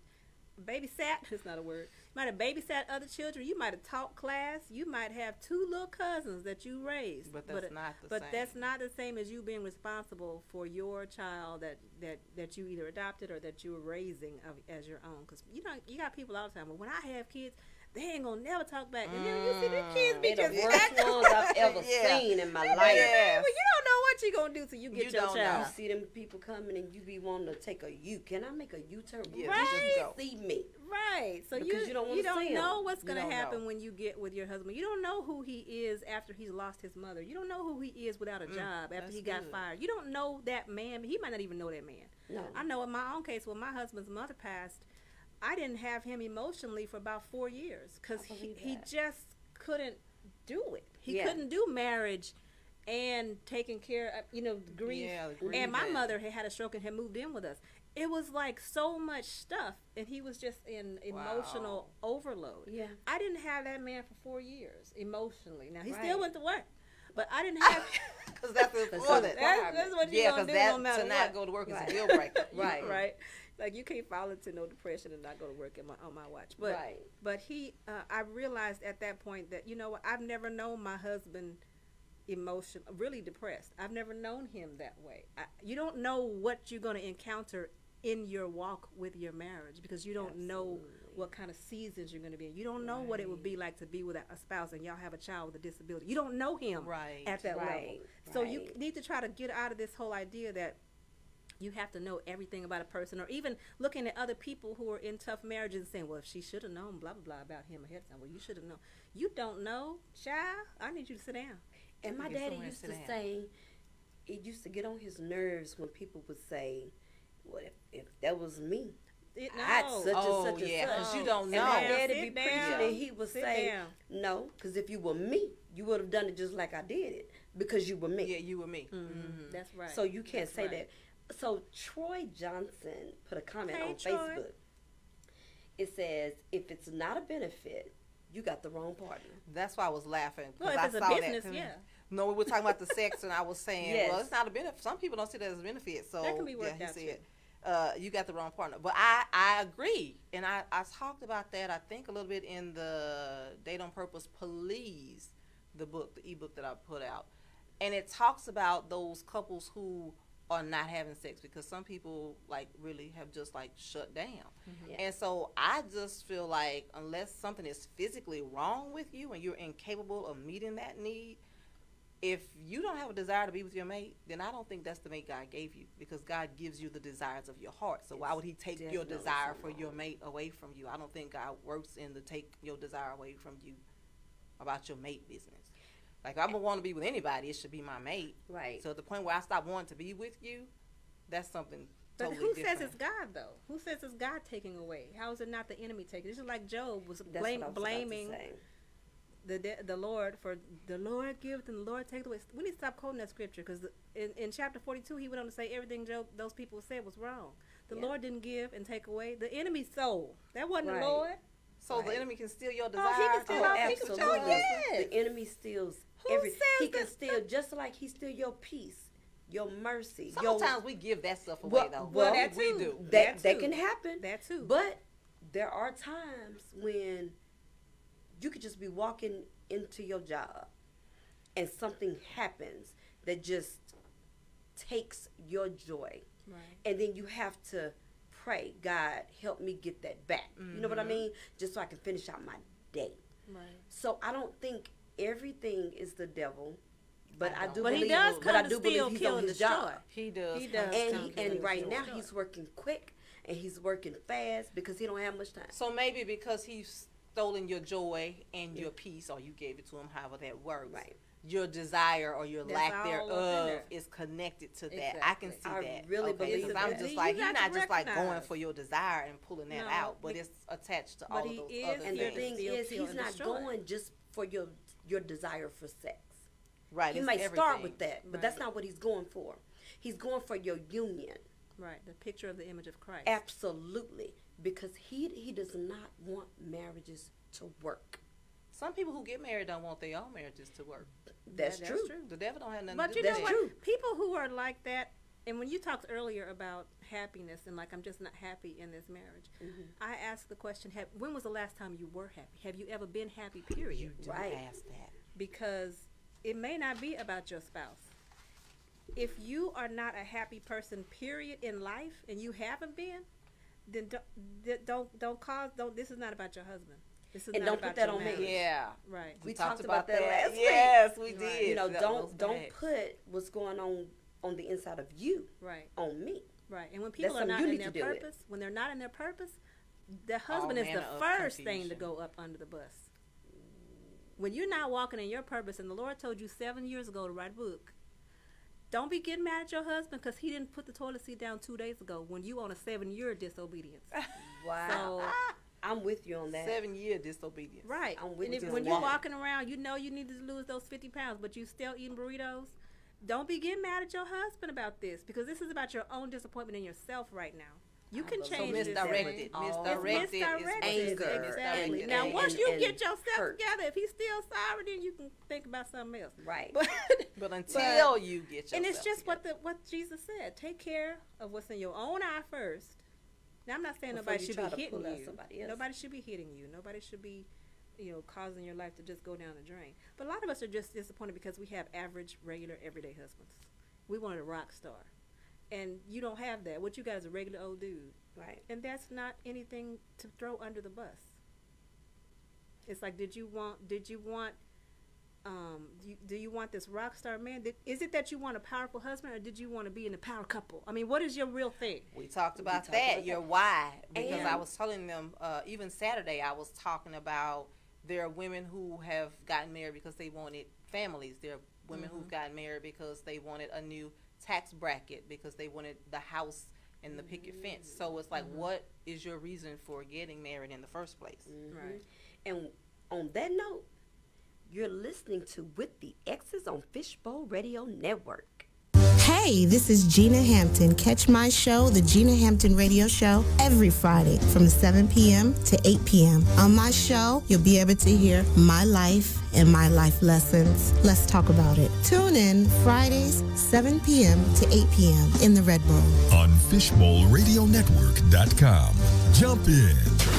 it's not a word. You might have babysat other children. You might have taught class. You might have 2 little cousins that you raised. But that's not the But same. that's not the same as you being responsible for your child that you either adopted or that you were raising as your own. Because, you got people all the time, well, when I have kids, they ain't going to never talk back. And then you see the kids be They're the just worst ones I've ever Yeah. seen in my Well, life. Yes. you don't know what you're going to do till you get You your don't child. You see them people coming and you be wanting to take a U. Can I make a U-turn? Yeah, You Right. just go. See me. Right. So Because you don't wanna see know him. what's You going to don't happen know. when you get with your husband. You don't know who he is after he's lost his mother. You don't know who he is without a job after that's he got good. fired. You don't know that man. He might not even know that man. No. I know in my own case, when my husband's mother passed, I didn't have him emotionally for about 4 years because I believe he that. just couldn't do it. He Yeah. couldn't do marriage and taking care of, grief. Yeah, the And my grieving. mother had a stroke and had moved in with us. It was like so much stuff, and he was just in emotional overload. Yeah. I didn't have that man for 4 years emotionally. Now, he Right. still went to work, but I didn't have... Because that's important. That's what you're Yeah, going because to do that no matter to what. not go to work is Right. a deal breaker. Right. Right. Like, you can't fall into no depression and not go to work on my watch. But Right. but I realized at that point that, I've never known my husband really depressed. I've never known him that way. You don't know what you're going to encounter in your walk with your marriage, because you don't know what kind of seasons you're going to be in. You don't know what it would be like to be with a spouse and y'all have a child with a disability. You don't know him Right. at that level. Right. So you Right. need to try to get out of this whole idea that you have to know everything about a person, or even looking at other people who are in tough marriages and saying, well, if she should have known blah, blah, blah about him ahead of time. Well, you should have known. You don't know, child. I need you to sit down. And my Get daddy somewhere and used sit to down. say, it used to get on his nerves when people would say, well, if that was me, It, I had such Oh, and such yeah, and 'cause such. you don't And know. my Sit daddy be down. preaching, and he would Sit say, down. no, because if you were me, you would have done it just like I did it, because you were me. Yeah, you and me. Mm-hmm. That's right. So you can't That's say right. that. So Troy Johnson put a comment Hey, on Troy. Facebook. It says, if it's not a benefit, you got the wrong partner. That's why I was laughing. 'cause Well, if I it's a saw business, that. yeah. No, we were talking about the sex, and I was saying, Yes. well, it's not a benefit. Some people don't see that as a benefit. So That can be worked yeah, out, he said, you got the wrong partner. But I agree, and I talked about that, I think, a little bit in the Date on Purpose Please, the ebook that I put out. And it talks about those couples who are not having sex because some people, like, really have just, like, shut down. Yeah. And so I just feel like unless something is physically wrong with you and you're incapable of meeting that need, if you don't have a desire to be with your mate, then I don't think that's the mate God gave you, because God gives you the desires of your heart. So why would he take your definitely desire something for your wrong. mate away from you? I don't think God works in the take your desire away from you about your mate business. Like, if I want to be with anybody, it should be my mate. Right. So at the point where I stop wanting to be with you, that's something But totally who different. says it's God, though? Who says it's God taking away? How is it not the enemy taking? This is like Job was That's what I was about to blaming say. the Lord for the Lord giveth and the Lord taketh away. We need to stop quoting that scripture, because in chapter 42 he went on to say everything those people said was wrong. The Yeah. Lord didn't give and take away. The enemy stole. That wasn't Right. the Lord. So the Right. enemy can steal your Oh, desire. he can steal Oh, our absolutely. Oh, yes. The enemy steals Who every. says He can that- steal just like he steal your peace, your mercy, Sometimes we give that stuff away, Well- though. well, that we too. do. that too. can happen. That too. But there are times when you could just be walking into your job and something happens that just takes your joy. Right. And then you have to pray, God, help me get that back. You know what I mean? Just so I can finish out my day. Right. So I don't think everything is the devil, but I do But believe, he does but I come do to believe steal, he's kill, on and his destroy. job. He does. He does. And right now destroy. he's working quick and he's working fast because he don't have much time. So maybe because he's stolen your joy and your peace, or you gave it to him, however that works. Right. Your desire or your That's lack all up in thereoo there. is connected to that. Exactly. I can see I that. really believe because that. I'm just You like, got he's to not just like going recognize. for your desire and pulling that No, out, but be- it's attached to but all he of those is other And here the to things. thing steal, is, kill, he's and not destroy. going just for your desire for sex. Right. He it's may start everything. with that, but Right. that's not what he's going for. He's going for your union. Right, the picture of the image of Christ. Absolutely. Because he does not want marriages to work. Some people who get married don't want their own marriages to work. That's, That's true. true. The devil don't have nothing But to do you with know that. what? true. People who are like that, and when you talked earlier about happiness and like I'm just not happy in this marriage, I asked the question: when was the last time you were happy? Have you ever been happy? Period. You do Right. ask that. Because it may not be about your spouse. If you are not a happy person, period, in life, and you haven't been, then don't. This is not about your husband. This is And not don't put about that your on me. marriage. Yeah. Right. We talked about about that last week. Yes, we Right. did. You know, That was don't bad. put what's going on the inside of you Right. on me. Right. And when people are something not you in need their to deal with. purpose, when they're not in their purpose, the husband is the manner of first thing to confusion. go up under the bus. When you're not walking in your purpose, and the Lord told you 7 years ago to write a book, don't be getting mad at your husband because he didn't put the toilet seat down 2 days ago when you on a 7-year disobedience. Wow. So, I'm with you on that. 7-year disobedience. right. I'm with And you if, on when that. you're walking around, you know you need to lose those 50 pounds, but you still eating burritos, don't be getting mad at your husband about this because this is about your own disappointment in yourself right now. You can So change this misdirected. thing. Misdirected. It's misdirected. anger Exactly. and- Now, and- once you and get yourself hurt. together, if he's still sorry, then you can think about something else. Right. But But until you get yourself and it's just together. what Jesus said. Take care of what's in your own eye first. Now, I'm not saying Before nobody you should try be to hitting pull out you. somebody else. Nobody should be hitting you. Nobody should be, causing your life to just go down the drain. But a lot of us are just disappointed because we have average, regular, everyday husbands. We wanted a rock star. And you don't have that. What you got is a regular old dude. Right. And that's not anything to throw under the bus. It's like, do you want this rock star man? Is it that you want a powerful husband, or did you want to be in a power couple? I mean, what is your real thing? We talked about talked that, about your that. why. Because And- I was telling them, even Saturday, I was talking about there are women who have gotten married because they wanted families. There are women who've gotten married because they wanted a new tax bracket, because they wanted the house and the picket fence. So it's like, what is your reason for getting married in the first place? Right. And on that note, you're listening to With the X's on Fishbowl Radio Network. Hey, this is Gina Hampton. Catch my show, The Gina Hampton Radio Show, every Friday from 7 p.m. to 8 p.m. On my show, you'll be able to hear my life and my life lessons. Let's talk about it. Tune in Fridays, 7 p.m. to 8 p.m. in the Red Bowl. On FishbowlRadioNetwork.com. Jump in.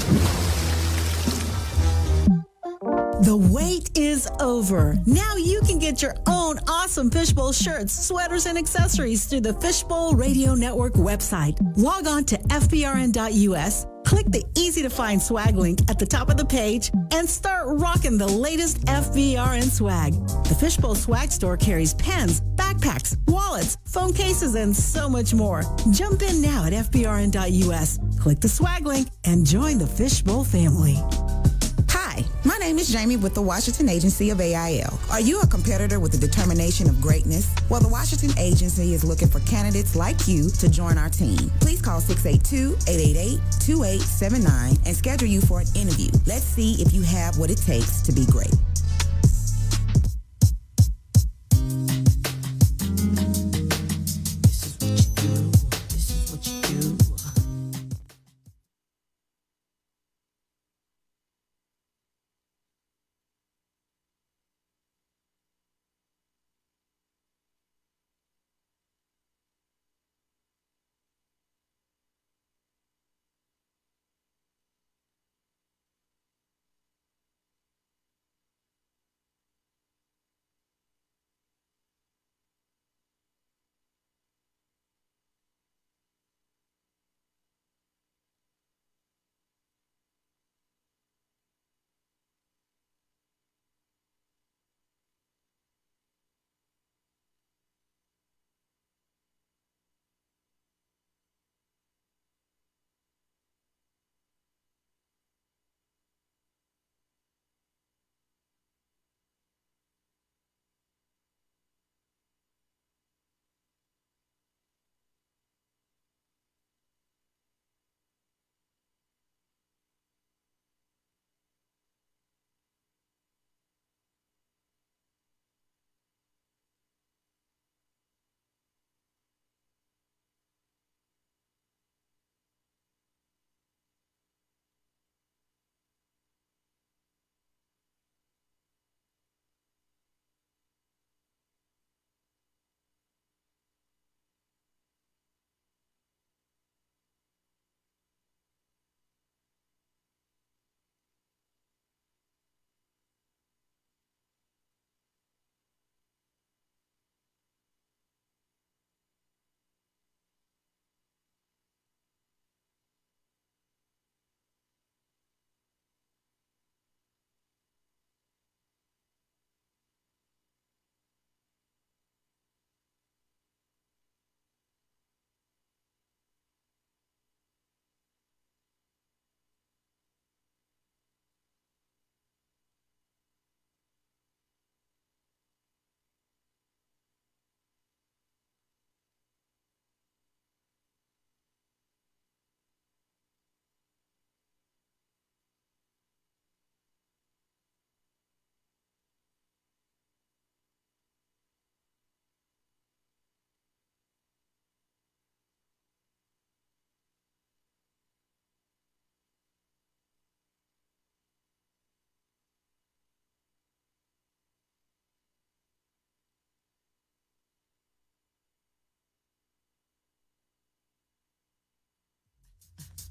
The wait is over. Now you can get your own awesome Fishbowl shirts, sweaters, and accessories through the Fishbowl Radio Network website. Log on to fbrn.us, click the easy-to-find swag link at the top of the page, and start rocking the latest FBRN swag. The Fishbowl swag store carries pens, backpacks, wallets, phone cases, and so much more. Jump in now at fbrn.us, click the swag link, and join the Fishbowl family. Hi, my name is Jamie with the Washington Agency of AIL. Are you a competitor with the determination of greatness? Well, the Washington Agency is looking for candidates like you to join our team. Please call 682-888-2879 and schedule you for an interview. Let's see if you have what it takes to be great.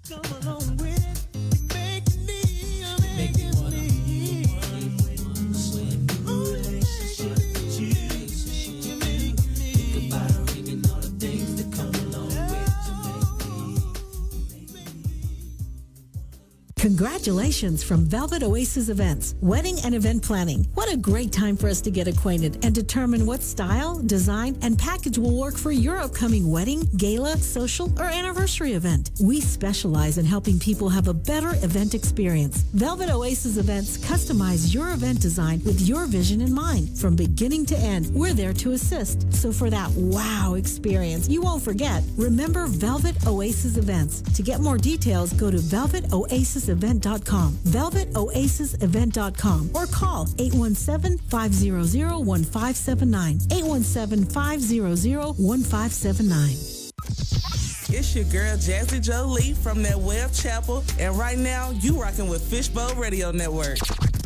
Come along with it. You make me, make me wanna be Congratulations from Velvet Oasis Events, wedding and event planning. What a great time for us to get acquainted and determine what style, design, and package will work for your upcoming wedding, gala, social, or anniversary event. We specialize in helping people have a better event experience. Velvet Oasis Events customize your event design with your vision in mind. From beginning to end, we're there to assist. So for that wow experience you won't forget, remember Velvet Oasis Events. To get more details, go to velvetoasisevent.com, velvetoasisevent.com, or call 817-500-1579, 817-500-1579. It's your girl Jazzy Jolie from that Web Chapel, and right now you rocking with Fishbowl Radio Network.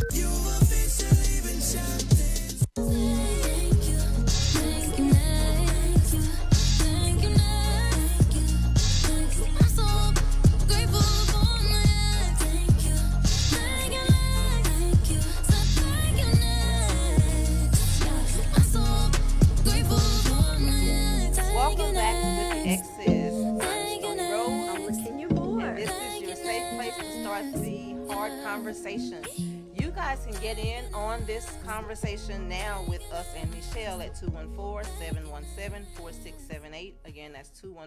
Welcome back to With the Exes. I'm Stony Rose. I'm looking you more. And this is your safe place to start the hard conversation. You guys can get in on this conversation now with us and Michelle at 214-717-4678. Again, that's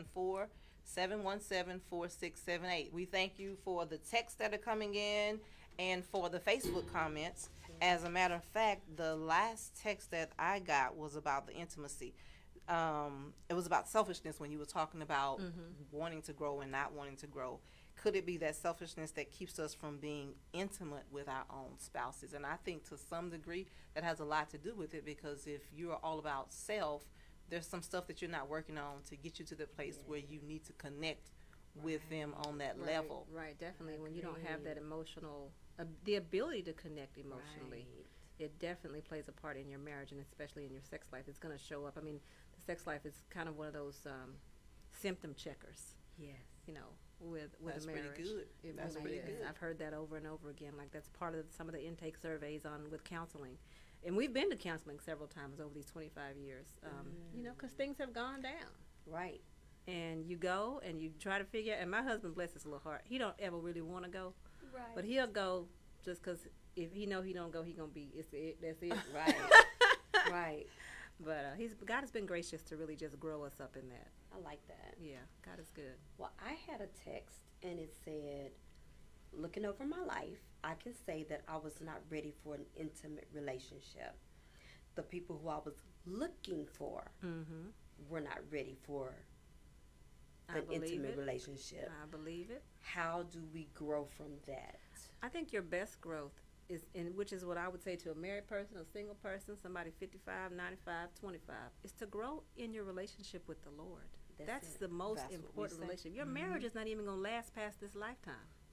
214-717-4678. We thank you for the texts that are coming in and for the Facebook comments. As a matter of fact, the last text that I got was about the intimacy. It was about selfishness when you were talking about wanting to grow and not wanting to grow. Could it be that selfishness that keeps us from being intimate with our own spouses? And I think to some degree that has a lot to do with it, because if you're all about self, there's some stuff that you're not working on to get you to the place where you need to connect with them on that level. Right, definitely. When you don't have that emotional, the ability to connect emotionally, it definitely plays a part in your marriage, and especially in your sex life. It's going to show up. I mean, the sex life is kind of one of those symptom checkers. Yes. You know, with That's a marriage. pretty good. That's really pretty is. good. I've heard that over and over again. Like, that's part of some of the intake surveys on with counseling. And we've been to counseling several times over these 25 years, you know, because things have gone down. Right. And you go and you try to figure out, and my husband, bless his little heart, he don't ever really want to go. Right. But he'll go just because if he know he don't go, he going to be, that's it. Right. Right. But God has been gracious to really just grow us up in that. I like that. Yeah, God is good. Well, I had a text, and it said, looking over my life, I can say that I was not ready for an intimate relationship. The people who I was looking for were not ready for an intimate relationship. I believe it. How do we grow from that? I think your best growth is, which is what I would say to a married person, a single person, somebody 55, 95, 25, is to grow in your relationship with the Lord. That's the most important relationship. Your marriage is not even going to last past this lifetime.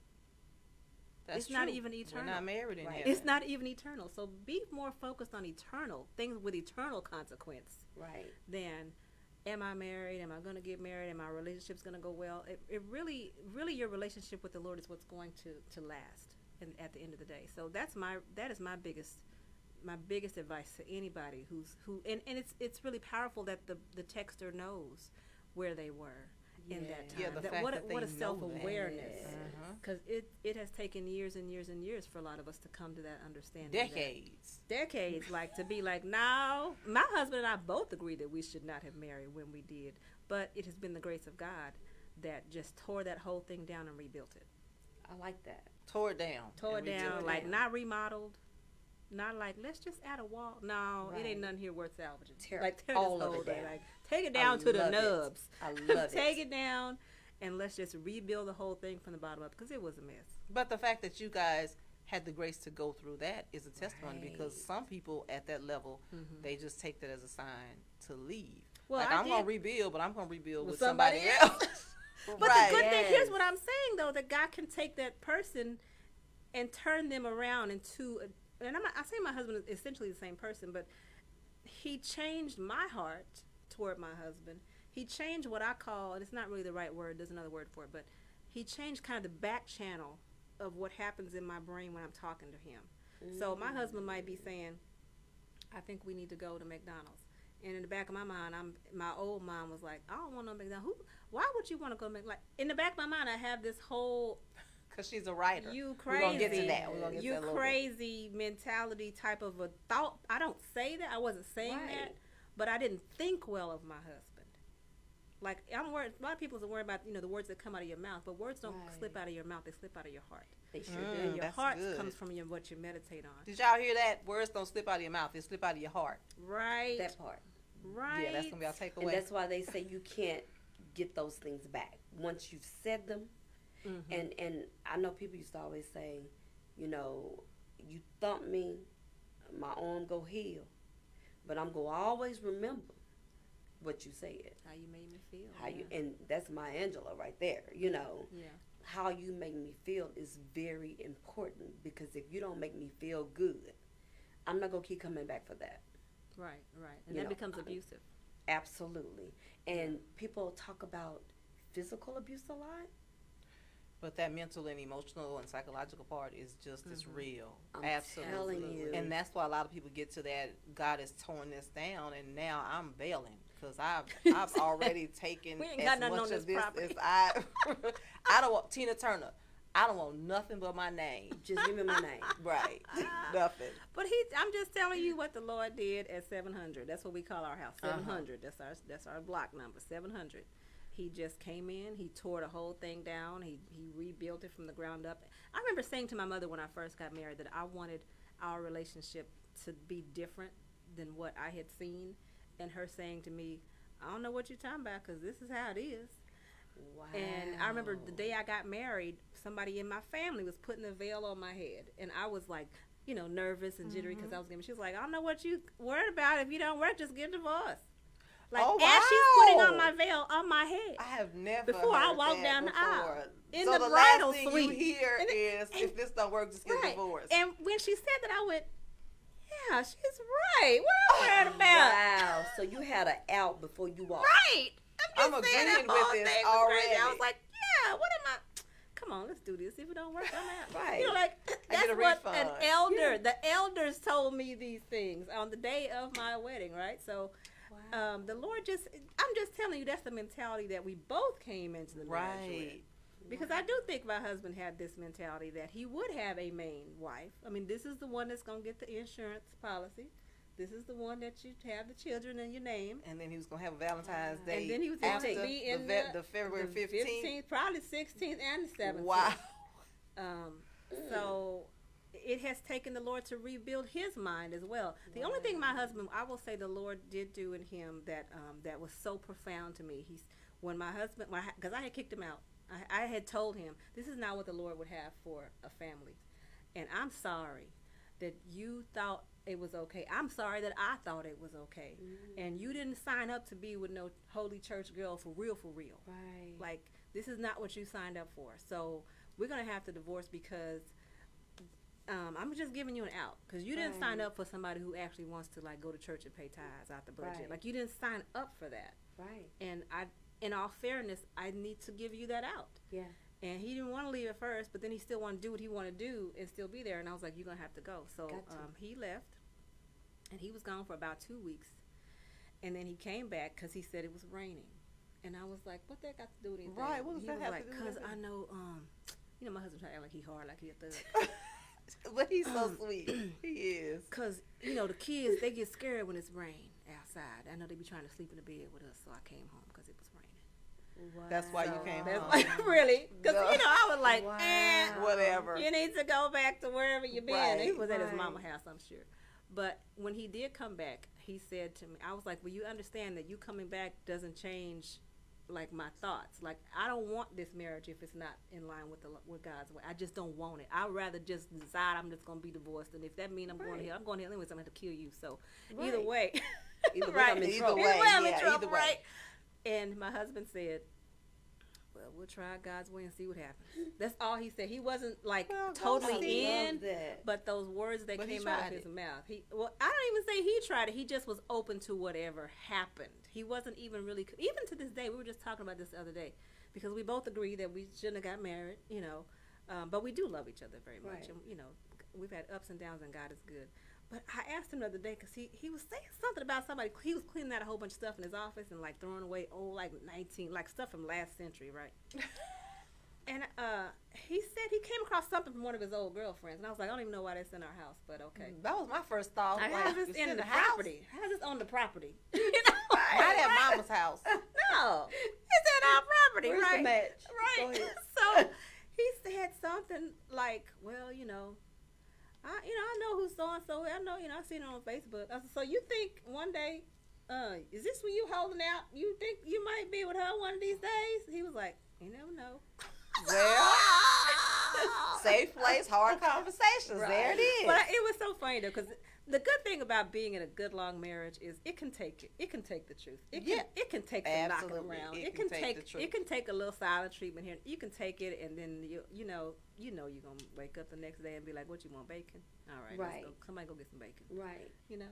That's it's not even eternal. We're not married in heaven. It's not even eternal. So be more focused on eternal things with eternal consequence. Right. Than, am I married? Am I going to get married? Am my relationship's going to go well? It really, your relationship with the Lord is what's going to last. And at the end of the day, so that is my biggest advice to anybody and it's really powerful that the texter knows where they were in that time. Yeah, the fact that what a they know self-awareness, because it has taken years and years and years for a lot of us to come to that understanding. Decades, like to be like, now my husband and I both agree that we should not have married when we did, but it has been the grace of God that just tore that whole thing down and rebuilt it. I like that. Tore it down, like not remodeled, not like let's just add a wall. No, it ain't nothing here worth salvaging. Tear all of it down. Like, take it down to the nubs. I love it. Take it down, and let's just rebuild the whole thing from the bottom up, because it was a mess. But the fact that you guys had the grace to go through that is a testimony, because some people at that level, they just take that as a sign to leave. Well, like, I'm going to rebuild, but I'm going to rebuild with somebody else. But right. the good thing, here's what I'm saying, though, that God can take that person and turn them around into, and I say my husband is essentially the same person, but he changed my heart toward my husband. He changed what I call, and it's not really the right word, there's another word for it, but he changed kind of the back channel of what happens in my brain when I'm talking to him. So my husband might be saying, I think we need to go to McDonald's. And in the back of my mind, my old mom was like, I don't want no McDonald's. Why would you want to go to McDonald's? Like, in the back of my mind, I have this whole... Because she's a writer. You crazy. We're going to get to that. We're going to get you to that crazy mentality type of a thought. I don't say that. I wasn't saying that. But I didn't think well of my husband. Like, I'm worried. A lot of people are worried about, the words that come out of your mouth. But words don't slip out of your mouth. They slip out of your heart. They sure do. And your heart comes from what you meditate on. Did y'all hear that? Words don't slip out of your mouth. They slip out of your heart. Right. That part. Right. Yeah, that's going to be our takeaway. And that's why they say you can't get those things back. Once you've said them, and I know people used to always say, you thump me, my arm go heal. But I'm going to always remember what you said. How you made me feel. And that's my Angela right there, How you make me feel is very important, because if you don't make me feel good, I'm not going to keep coming back for that. Right. And that becomes abusive. Absolutely. And people talk about physical abuse a lot. But that mental and emotional and psychological part is just as real. I'm Absolutely. telling you. And that's why a lot of people get to that, God is torn this down, and now I'm bailing. Because I've already taken as much of this as I don't want, Tina Turner, I don't want nothing but my name. Just give me my name. Right. Nothing. But I'm just telling you what the Lord did at 700. That's what we call our house. 700. That's our block number. 700. He just came in. He tore the whole thing down. He rebuilt it from the ground up. I remember saying to my mother when I first got married that I wanted our relationship to be different than what I had seen, and her saying to me, I don't know what you're talking about, because this is how it is. Wow. And I remember the day I got married, somebody in my family was putting a veil on my head, and I was like, nervous and jittery because I was getting. She was like, I don't know what you worried about. If you don't work, just get divorced. Like, as she's putting on my veil on my head. I have never before heard I walked that down the before. aisle in so the last bridal thing suite. You hear is, if this don't work, just get divorced. And when she said that, I went, yeah, she's right. What am I worried about? Wow. So you had an out before you walked. Right. I'm agreeing with this already. I was like, yeah, what am I? Come on, let's do this. If it don't work, I'm out. Right. That's what an elder, the elders told me these things on the day of my wedding, right? So the Lord I'm just telling you, that's the mentality that we both came into the marriage with. Because I do think my husband had this mentality that he would have a main wife. I mean, this is the one that's going to get the insurance policy. This is the one that you have the children in your name. And then he was going to have a Valentine's Day. And then he was going to be in the February 15th. Probably 16th and 17th. Wow. So it has taken the Lord to rebuild his mind as well. The only thing my husband, I will say the Lord did do in him that that was so profound to me. When my husband, because I had kicked him out. I had told him, this is not what the Lord would have for a family. And I'm sorry that you thought it was okay. I'm sorry that I thought it was okay. And you didn't sign up to be with no holy church girl for real. Right. Like, this is not what you signed up for. So we're going to have to divorce because I'm just giving you an out. Because you didn't sign up for somebody who actually wants to, like, go to church and pay tithes out the budget. Right. Like, you didn't sign up for that. Right. And in all fairness, I need to give you that out. Yeah. And he didn't want to leave at first, but then he still wanted to do what he wanted to do and still be there. And I was like, you're going to have to go. So he left, and he was gone for about 2 weeks. And then he came back because he said it was raining. And I was like, what that got to do with anything? Right, what does that have to do with because anything? I know, my husband trying to act like he hard, like he a thug. But he's so sweet. He is. Because, the kids, they get scared when it's rain outside. I know they be trying to sleep in the bed with us, so I came home because it was raining. Wow. That's why you came home. Really? Because, I was like, whatever. You need to go back to wherever you've been. Right. He was at his mama's house, I'm sure. But when he did come back, he said to me, I was like, well, you understand that you coming back doesn't change, like, my thoughts. Like, I don't want this marriage if it's not in line with God's way. I just don't want it. I'd rather just decide I'm just going to be divorced. And if that means I'm going to hell, I'm going to hell anyway, so I'm going to kill you. So either way. Either way, I'm in trouble. Either way, I'm in trouble, right? And my husband said, well, we'll try God's way and see what happens. That's all he said. He wasn't, like, totally in, but those words that came out of his mouth. I don't even say he tried it. He just was open to whatever happened. He wasn't even really, even to this day, we were just talking about this the other day. because we both agree that we shouldn't have got married, but we do love each other very much. Right. And, we've had ups and downs, and God is good. But I asked him the other day because he was saying something about somebody. He was cleaning out a whole bunch of stuff in his office and like throwing away old stuff from last century, right? And he said he came across something from one of his old girlfriends, and I was like, I don't even know why that's in our house, but okay. That was my first thought. How's this in the property? How's this on the property? Not at Mama's house. No, it's in our property, Where's right? the match? Go Right. ahead. So he said something like, well, I know who so and so. I know, I seen it on Facebook. I said, so you think one day, is this when you holding out? You think you might be with her one of these days? He was like, you never know. Well, safe place, hard conversations. Right. There it is. But it was so funny though, because the good thing about being in a good long marriage is it can take the truth. It can take some knocking Absolutely. around. It can take the truth. It can take a little silent treatment here. You can take it, and then you know you're gonna wake up the next day and be like, "What you want, bacon? All right, Right. let's go. Somebody go get some bacon." Right.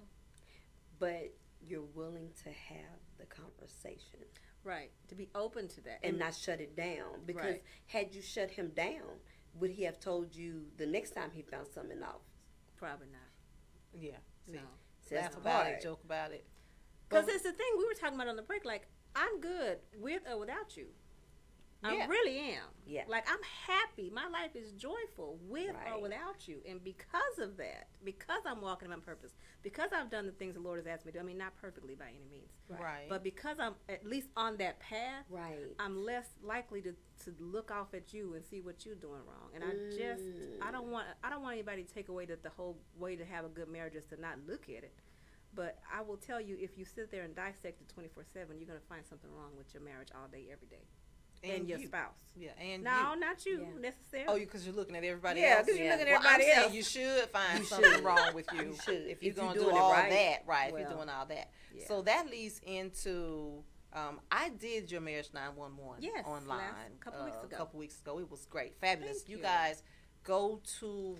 But you're willing to have the conversation. right, to be open to that And not shut it down. Because Right. had you shut him down, would he have told you the next time he found something in the office? probably not. Yeah. See, No. See, that's laugh about hard. it, joke about it. Because it's the thing we were talking about on the break. Like, I'm good with or without you. Yeah. I really am. Yeah. Like, I'm happy. My life is joyful with or Right. without you. And because of that, because I'm walking in my purpose, because I've done the things the Lord has asked me to do, I mean, not perfectly by any means, Right. but because I'm at least on that path, Right. I'm less likely to look off at you and see what you're doing wrong. And I don't want anybody to take away that the whole way to have a good marriage is to not look at it. But I will tell you, if you sit there and dissect it 24/7, you're going to find something wrong with your marriage all day, every day. And your you. spouse. Yeah, and No, you. not you Yeah. necessarily. Oh, because you're looking at everybody Yeah, else. 'cause you're looking at Well, everybody I'm saying else. you should find You something should. wrong with you. You should. If you're If going you're to do doing it all right. that, right, if Well, you're doing all that. yeah. So that leads into, I did your Marriage 911 Yes, online couple weeks ago. a couple weeks ago. It was great. Fabulous. Thank You you. guys go to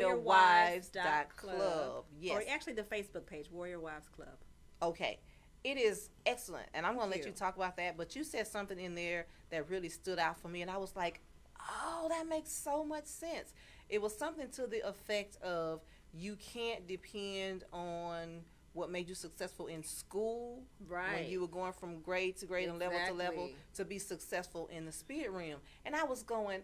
warriorwives.club. Yes. Or actually the Facebook page, Warrior Wives Club. Okay. It is excellent, and I'm going to Thank let you you. talk about that, but you said something in there that really stood out for me, and I was like, oh, that makes so much sense. It was something to the effect of you can't depend on what made you successful in school when Right. you were going from grade to grade and level to level Exactly. to be successful in the spirit realm. And I was going,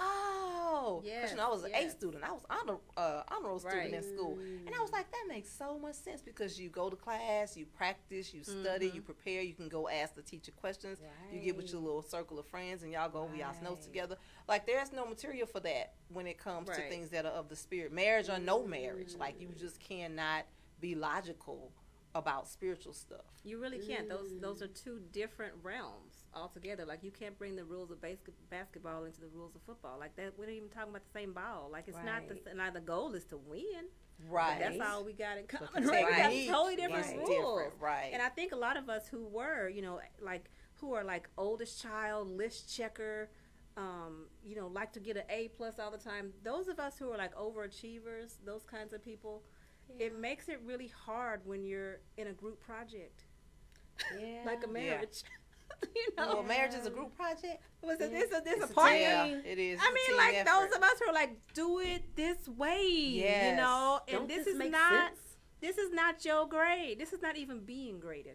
oh, Yes, I was an A yes. student. I was honor roll student in school, and I was like, that makes so much sense because you go to class, you practice, you study, you prepare. You can go ask the teacher questions. You get with your little circle of friends, and y'all go over y'all's notes together. Like, there's no material for that when it comes to Right. things that are of the spirit, marriage or no marriage. Like, you just cannot be logical about spiritual stuff. You really can't. Those are two different realms altogether. Like, you can't bring the rules of basketball into the rules of football. Like that, we're not even talking about the same ball. Like, it's not Right. the goal is to win. Right. That's all we got in common. the Right? We got technique totally different is rules. different, right. And I think a lot of us who were, who are like oldest child, list checker, like to get an A+ all the time. Those of us who are like overachievers, those kinds of people, it makes it really hard when you're in a group project, Yeah. like a marriage. Well, marriage is a group project. Was it this It's a partner? team. It is. I It's a mean, team like effort. those of us who are like, do it this way, Yes. and Don't this this is make not. sense? This is not your grade. This is not even being graded.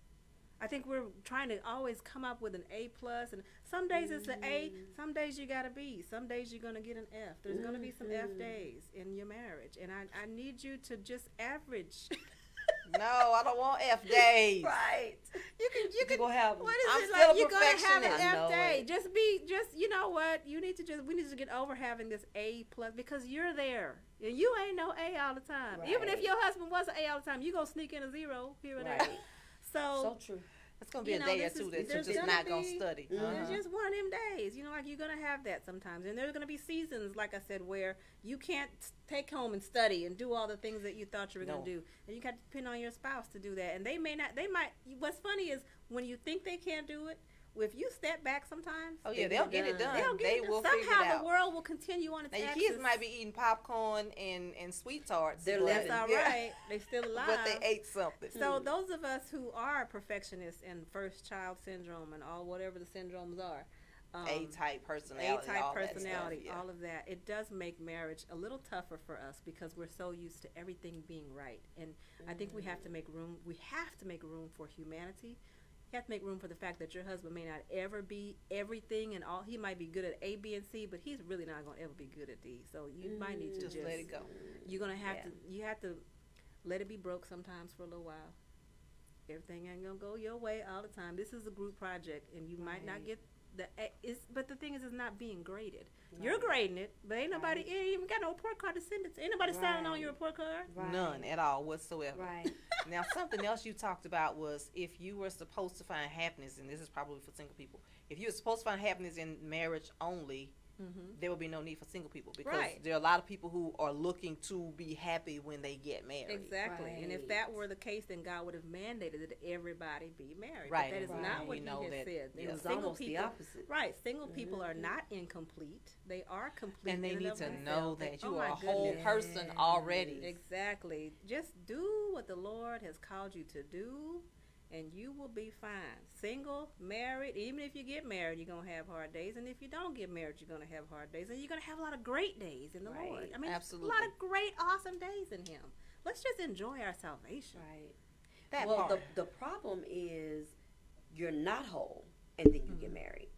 I think we're trying to always come up with an A+, and some days it's an A, some days you got a B, some days you're gonna get an F. There's gonna be some F days in your marriage, and I need you to just average. No, I don't want F days. Right. You can gonna have. What is I'm it still like? a You're gonna have an perfectionist. I F know day. it. Just you know what? We need to get over having this A+ because you're there. And you ain't no A all the time. Even if Right. your husband was an A all the time, you gonna sneak in a 0 here and there. Right. So So true. It's gonna be You a know, day or this two is- that you're there's just gonna not gonna be- study. it's just one of them days. Like, you're gonna have that sometimes, and there's gonna be seasons, like I said, where you can't take home and study and do all the things that you thought you were No. gonna do, and you got to depend on your spouse to do that. And they may not. They might. What's funny is when you think they can't do it. If you step back sometimes, Oh yeah, they'll get it done. they'll get They it done. will figure it Somehow out. the world will continue on its Now your axis. kids might be eating popcorn and sweet tarts. They're but- That's all yeah, right. They still alive. But they ate something. So those of us who are perfectionists and first child syndrome and all whatever the syndromes are, A-type personality, all that stuff, yeah. all of that. It does make marriage a little tougher for us because we're so used to everything being right. And I think we have to make room. We have to make room for humanity. You have to make room for the fact that your husband may not ever be everything and all. He might be good at A, B, and C, but he's really not going to ever be good at D. So you might need to just let it go. You're going to have to. You have to let it be broke sometimes for a little while. Everything ain't gonna go your way all the time. This is a group project, and you might not get but the thing is, it's not being graded. Right. You're grading it, but ain't nobody ain't even got no report card to send it to. Ain't nobody signing on your report card. Right. None at all whatsoever. Right. Now, something else you talked about was if you were supposed to find happiness, and this is probably for single people. If you were supposed to find happiness in marriage only, there would be no need for single people because there are a lot of people who are looking to be happy when they get married. Exactly. Right. And if that were the case, then God would have mandated that everybody be married. Right. But that is not what He has said. It was almost the opposite. Right. Single people are not incomplete. They are complete. And they need to know that you are a whole person already. Exactly. Just do what the Lord has called you to do, and you will be fine. Single, married, even if you get married, you're going to have hard days. And if you don't get married, you're going to have hard days. And you're going to have a lot of great days in the Lord. I mean, absolutely. A lot of great, awesome days in Him. Let's just enjoy our salvation. Right. The problem is you're not whole, and then you get married.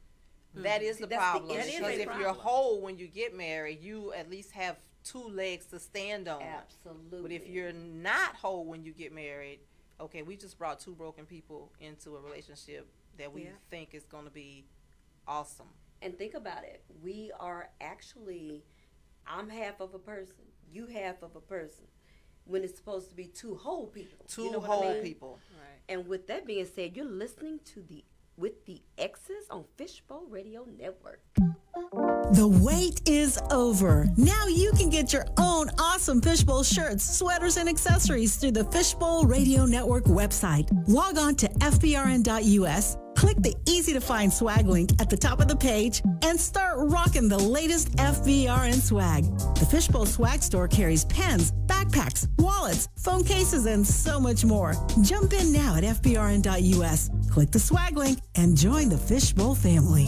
That is the problem. Because if you're whole when you get married, you at least have two legs to stand on. Absolutely. But if you're not whole when you get married, okay, we just brought two broken people into a relationship that we think is going to be awesome. And think about it. We are actually, I'm half of a person, you half of a person, when it's supposed to be two whole people. Two whole people. Right. And with that being said, you're listening to With the X's on Fishbowl Radio Network. The wait is over. Now you can get your own awesome Fishbowl shirts, sweaters, and accessories through the Fishbowl Radio Network website. Log on to fbrn.us, click the easy-to-find swag link at the top of the page, and start rocking the latest FBRN swag. The Fishbowl Swag Store carries pens, backpacks, wallets, phone cases, and so much more. Jump in now at fbrn.us, click the swag link, and join the Fishbowl family.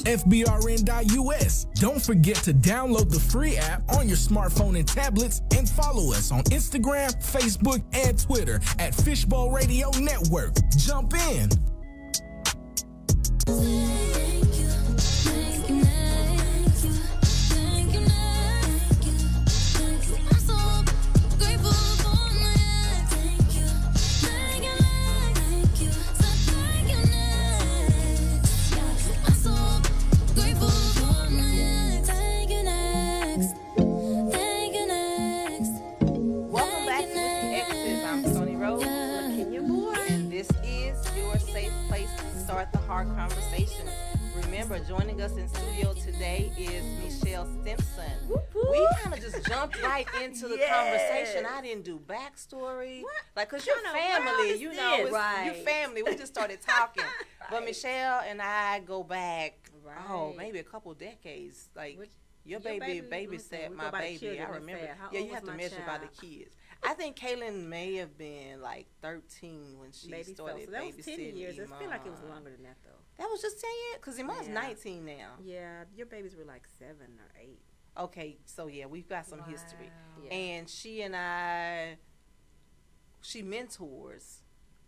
FBRN.US. Don't forget to download the free app on your smartphone and tablets and follow us on Instagram, Facebook, and Twitter at Fishbowl Radio Network. Jump in. Conversation. Remember, joining us in studio today is Michelle Stimpson. We kind of just jumped right into the conversation. I didn't do backstory, like, cause you're family, you know, it's, you're family. We just started talking, but Michelle and I go back, maybe a couple decades. Like your baby babysat my baby. I remember. Yeah, you have to measure by the kids. I think Kaylin may have been like 13 when she started so that was 10 babysitting. years. I feel like it was longer than that, though. That was just 10 years? Because Iman's 19 now. Yeah, your babies were like 7 or 8. Okay, so yeah, we've got some history. Yeah. And she and I, she mentors.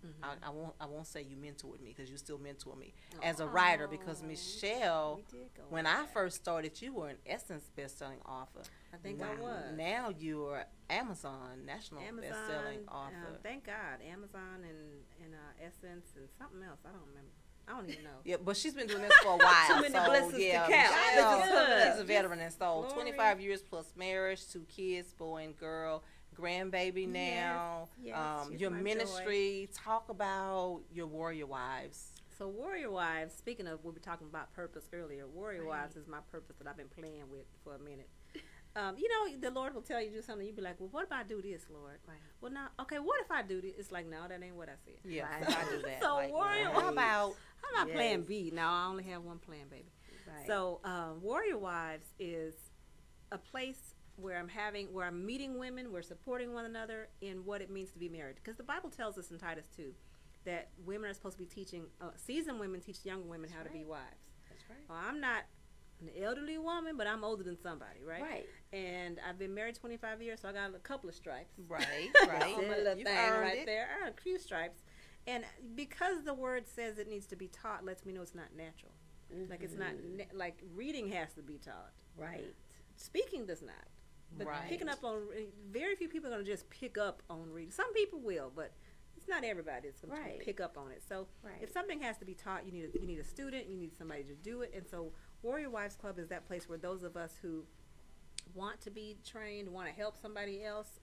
I won't say you mentored me because you still mentor me as a writer, because Michelle, when I first started, you were an Essence best-selling author. I think I was. Now you're Amazon national best-selling author. Thank God, Amazon and Essence and something else. I don't remember. I don't even know. Yeah, but she's been doing this for a while. Too many blessings to count. She's a veteran, and so 25 years plus marriage, 2 kids, boy and girl. Grandbaby now, your ministry. Joy. Talk about your warrior wives. So warrior wives, speaking of, we were talking about purpose earlier. Warrior wives is my purpose that I've been playing with for a minute. You know, the Lord will tell you to do something. You'll be like, well, what if I do this, Lord? Right. Well, now, okay, what if I do this? It's like, no, that ain't what I said. Yeah, right. I do that. So like, warrior wives. How about plan B? Now, I only have one plan, baby. Right. So warrior wives is a place where I'm meeting women, we're supporting one another in what it means to be married. Because the Bible tells us in Titus 2 that women are supposed to be teaching, seasoned women teach young women how to be wives. That's right. Well, I'm not an elderly woman, but I'm older than somebody, right? Right. And I've been married 25 years, so I got a couple of stripes. Right, right. On my little thing right there. I earned a few stripes. And because the word says it needs to be taught, lets me know it's not natural. Like it's not, like reading has to be taught. Right. Speaking does not. But picking up on, very few people are going to just pick up on reading. Some people will, but it's not everybody that's going to pick up on it. So if something has to be taught, you need a student, you need somebody to do it. And so Warrior Wives Club is that place where those of us who want to be trained, want to help somebody else,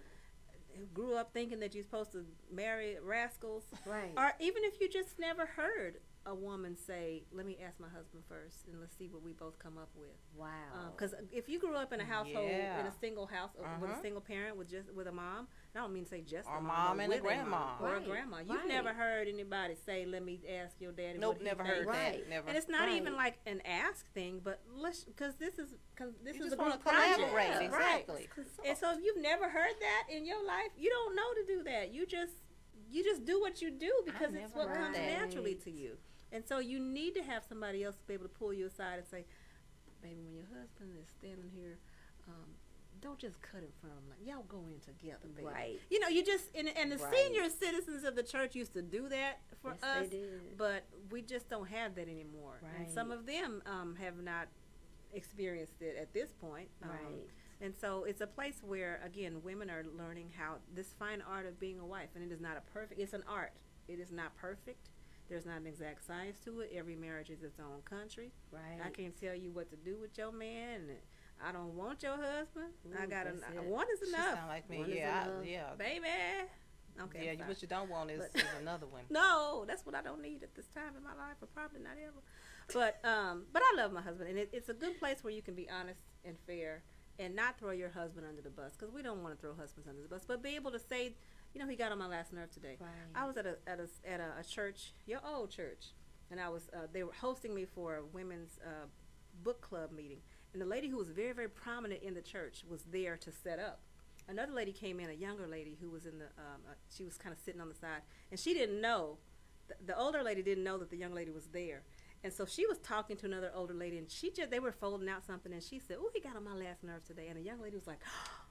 who grew up thinking that you're supposed to marry rascals, or even if you just never heard a woman say, let me ask my husband first and let's see what we both come up with. Wow. Because if you grew up in a household, in a single house, with a single parent, with a mom, I don't mean to say just a mom, and a grandma. Or a grandma. You've never heard anybody say, let me ask your daddy what he never thinks. heard that. Never. And it's not even like an ask thing, but because this is just a want to group project. collaborate. Exactly. And so if you've never heard that in your life, you don't know to do that. You just do what you do because it's what comes naturally to you. And so you need to have somebody else to be able to pull you aside and say, baby, when your husband is standing here, don't just cut in front of him. Like, y'all go in together, baby. Right. You know, you just, and the senior citizens of the church used to do that for us. They did. But we just don't have that anymore. Right. And some of them have not experienced it at this point. Right. And so it's a place where, again, women are learning how this fine art of being a wife. And it is not it's an art. It is not perfect. There's not an exact science to it. Every marriage is its own country. Right. I can't tell you what to do with your man. I don't want your husband. I got one is enough. She sound like me. Yeah. Baby. Okay. Yeah, what you don't want is another one. No, that's what I don't need at this time in my life, or probably not ever. But I love my husband, and it's a good place where you can be honest and fair, and not throw your husband under the bus, because we don't want to throw husbands under the bus, but be able to say, you know, he got on my last nerve today. Right. I was at a church, your old church, and I was they were hosting me for a women's book club meeting, and the lady who was very, very prominent in the church was there to set up. Another lady came in, a younger lady who was in the she was kind of sitting on the side, and she didn't know, the older lady didn't know that the young lady was there. And so she was talking to another older lady, and they were folding out something, and she said, "Oh, he got on my last nerve today." And the young lady was like,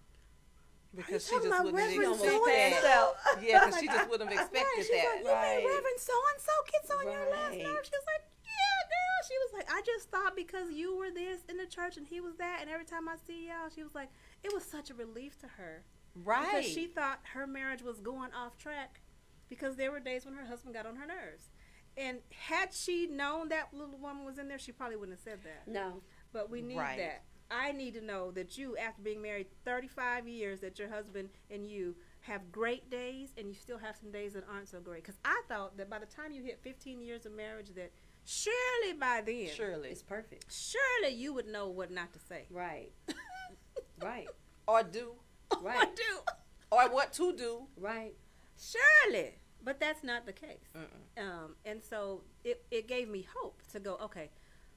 because she just about wouldn't have Reverend expected so-and-so? that. Yeah, because she just wouldn't have expected She's that. like, you mean Reverend so-and-so gets on your last nerve? She was like, yeah, girl. She was like, I just thought because you were this in the church and he was that, and every time I see y'all, she was like, it was such a relief to her. Right. Because she thought her marriage was going off track because there were days when her husband got on her nerves. And had she known that little woman was in there, she probably wouldn't have said that. No. But we need that. I need to know that you, after being married 35 years, that your husband and you have great days and you still have some days that aren't so great. Because I thought that by the time you hit 15 years of marriage, that surely by then, it's perfect. Surely you would know what not to say. Right. Right. Or do. Right. Or do. Or what to do. Right. Surely. But that's not the case. And so it gave me hope to go, okay,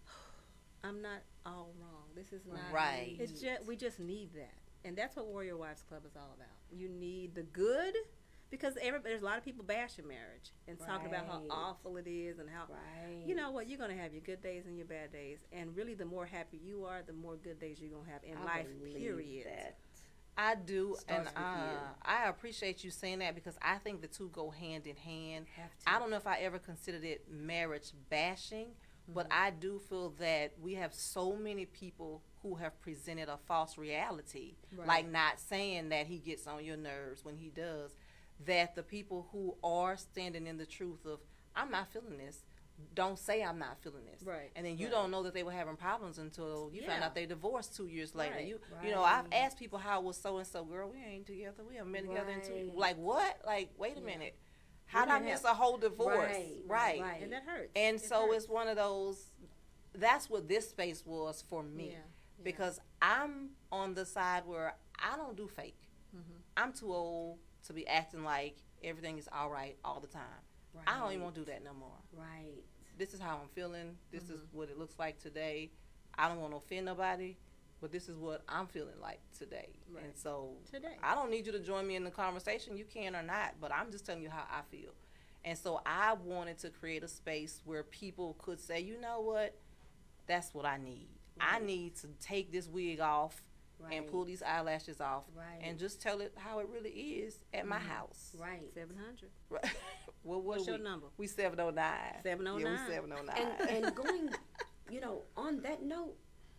I'm not all wrong. This is not right. It's just we just need that, and that's what Warrior Wives Club is all about. You need the good, because there's a lot of people bashing marriage and talking about how awful it is and how you know what, you're gonna have your good days and your bad days, and really the more happy you are, the more good days you're gonna have in life. Period. That. I do, and I appreciate you saying that because I think the two go hand in hand. I don't know if I ever considered it marriage bashing. But I do feel that we have so many people who have presented a false reality, like not saying that he gets on your nerves when he does, that the people who are standing in the truth of, I'm not feeling this, don't say I'm not feeling this. Right. And then you don't know that they were having problems until you found out they divorced 2 years later. Right. You know, I've asked people how was so-and-so, girl, we ain't together. We haven't been together in 2 years. Like, what? Like, wait a minute. How did I miss a whole divorce? Right. And that hurts. And so it's one of those, that's what this space was for me. Because I'm on the side where I don't do fake. I'm too old to be acting like everything is all right all the time. I don't even want to do that no more. Right. This is how I'm feeling. This is what it looks like today. I don't want to offend nobody, but this is what I'm feeling like today. And so I don't need you to join me in the conversation. You can or not, but I'm just telling you how I feel. And so I wanted to create a space where people could say, you know what, that's what I need. I need to take this wig off and pull these eyelashes off and just tell it how it really is at my house. Right. 700. Right. Well, what's your number? We 709. 709. Yeah, we 709. And going, you know, on that note,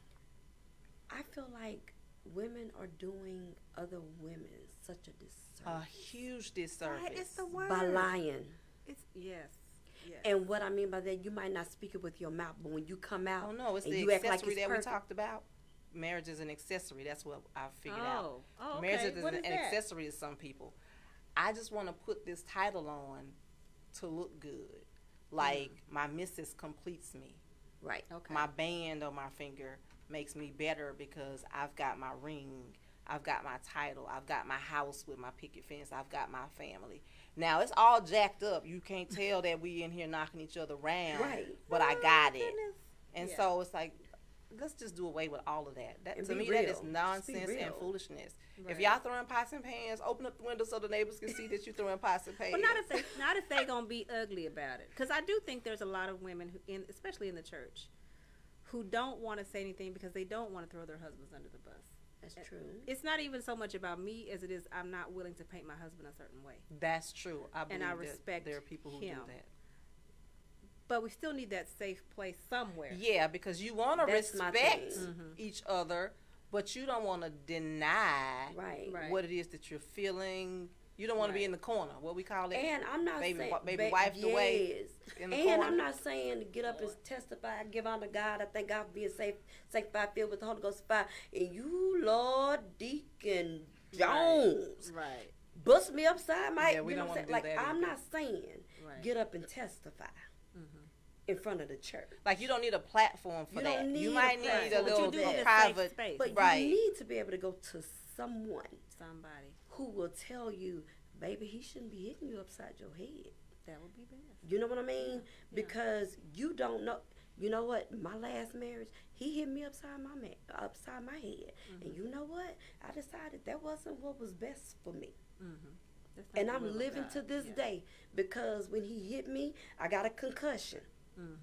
I feel like women are doing other women such a disservice. A huge disservice. Right, it's the word. By lying. It's yes. And what I mean by that, you might not speak it with your mouth, but when you come out, oh no, it's and the you accessory act like it's that perfect. we talked about. Marriage is an accessory. That's what I figured out. Oh, okay. Marriage is What an is that? accessory to some people. I just want to put this title on to look good. Like my missus completes me. Right. Okay. My band on my finger makes me better because I've got my ring, I've got my title, I've got my house with my picket fence, I've got my family. Now it's all jacked up. You can't tell that we in here knocking each other around. Right. But I got it. Goodness. And so it's like, let's just do away with all of that. That And to be me, that is real. nonsense Just be and real. foolishness. Right. If y'all throwing pots and pans, open up the window so the neighbors can see that you're throwing pots and pans. But not if they gonna be ugly about it. Because I do think there's a lot of women who, especially in the church, who don't want to say anything because they don't want to throw their husbands under the bus. That's true. It's not even so much about me as it is I'm not willing to paint my husband a certain way. That's true. I believe And I that respect there are people who him. do that. But we still need that safe place somewhere. Yeah, because you want to That's my respect thing. each other, but you don't want to deny Right. what it is that you're feeling. You don't want to be in the corner. What we call it. And I'm not baby, saying baby wiped away in the and corner. I'm not saying to get up and testify, give honor to God. I thank God for being sanctified, filled with the Holy Ghost fire. And you, Lord Deacon Jones, Right. bust me upside my. Yeah, we you know don't what I'm wanna saying? do Like that I'm either. not saying get up and testify in front of the church. Like you don't need a platform for You that. don't need You a might need platform. a But little you do need a private safe space. But right. you need to be able to go to someone Somebody. who will tell you, baby, he shouldn't be hitting you upside your head. That would be best. You know what I mean? Because you don't know. You know what? My last marriage, he hit me upside my head, and you know what? I decided that wasn't what was best for me. That's not And the will I'm of living God. to this day because when he hit me, I got a concussion.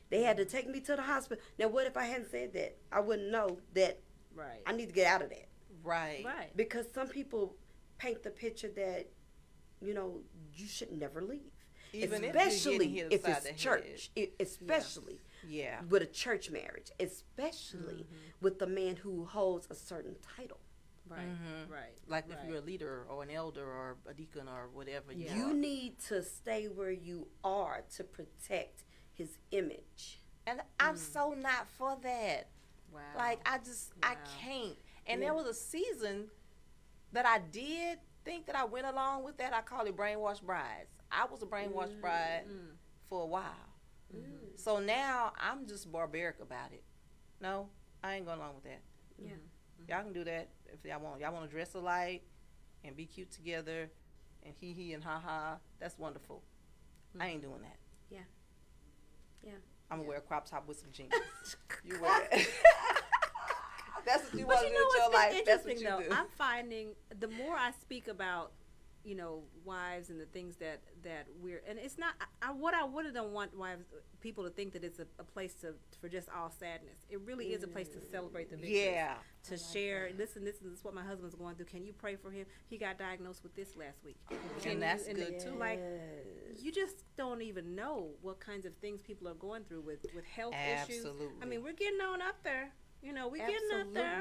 They had to take me to the hospital. Now, what if I hadn't said that? I wouldn't know that Right. I need to get out of that. Right. Right. Because some people paint the picture that, you know, you should never leave. Even especially if if you're getting hit it's upside the church. Especially Yeah. with a church marriage. Especially with the man who holds a certain title. Right. Right. Like right. if you're a leader or an elder or a deacon or whatever you You are. need to stay where you are to protect his image. And I'm so not for that. Wow. Like, I can't. And there was a season that I did think that I went along with that. I call it brainwashed brides. I was a brainwashed bride for a while. So now I'm just barbaric about it. No, I ain't going along with that. Yeah. Y'all can do that if y'all want. Y'all want to dress alike and be cute together and he and ha. That's wonderful. I ain't doing that. Yeah. Yeah. I'm going to wear a crop top with some jeans. You wear that. That's what you want to do with your what's life. been That's what interesting, you though, do. I'm finding the more I speak about, you know, wives and the things that we're, and it's not, what I would don't want people to think that it's a place for just all sadness. It really is a place to celebrate the victories. Yeah. To share, listen, this is what my husband's going through. Can you pray for him? He got diagnosed with this last week. And that's good, too. Like, you just don't even know what kinds of things people are going through with health issues. Absolutely. I mean, we're getting on up there. You know, we're getting up there.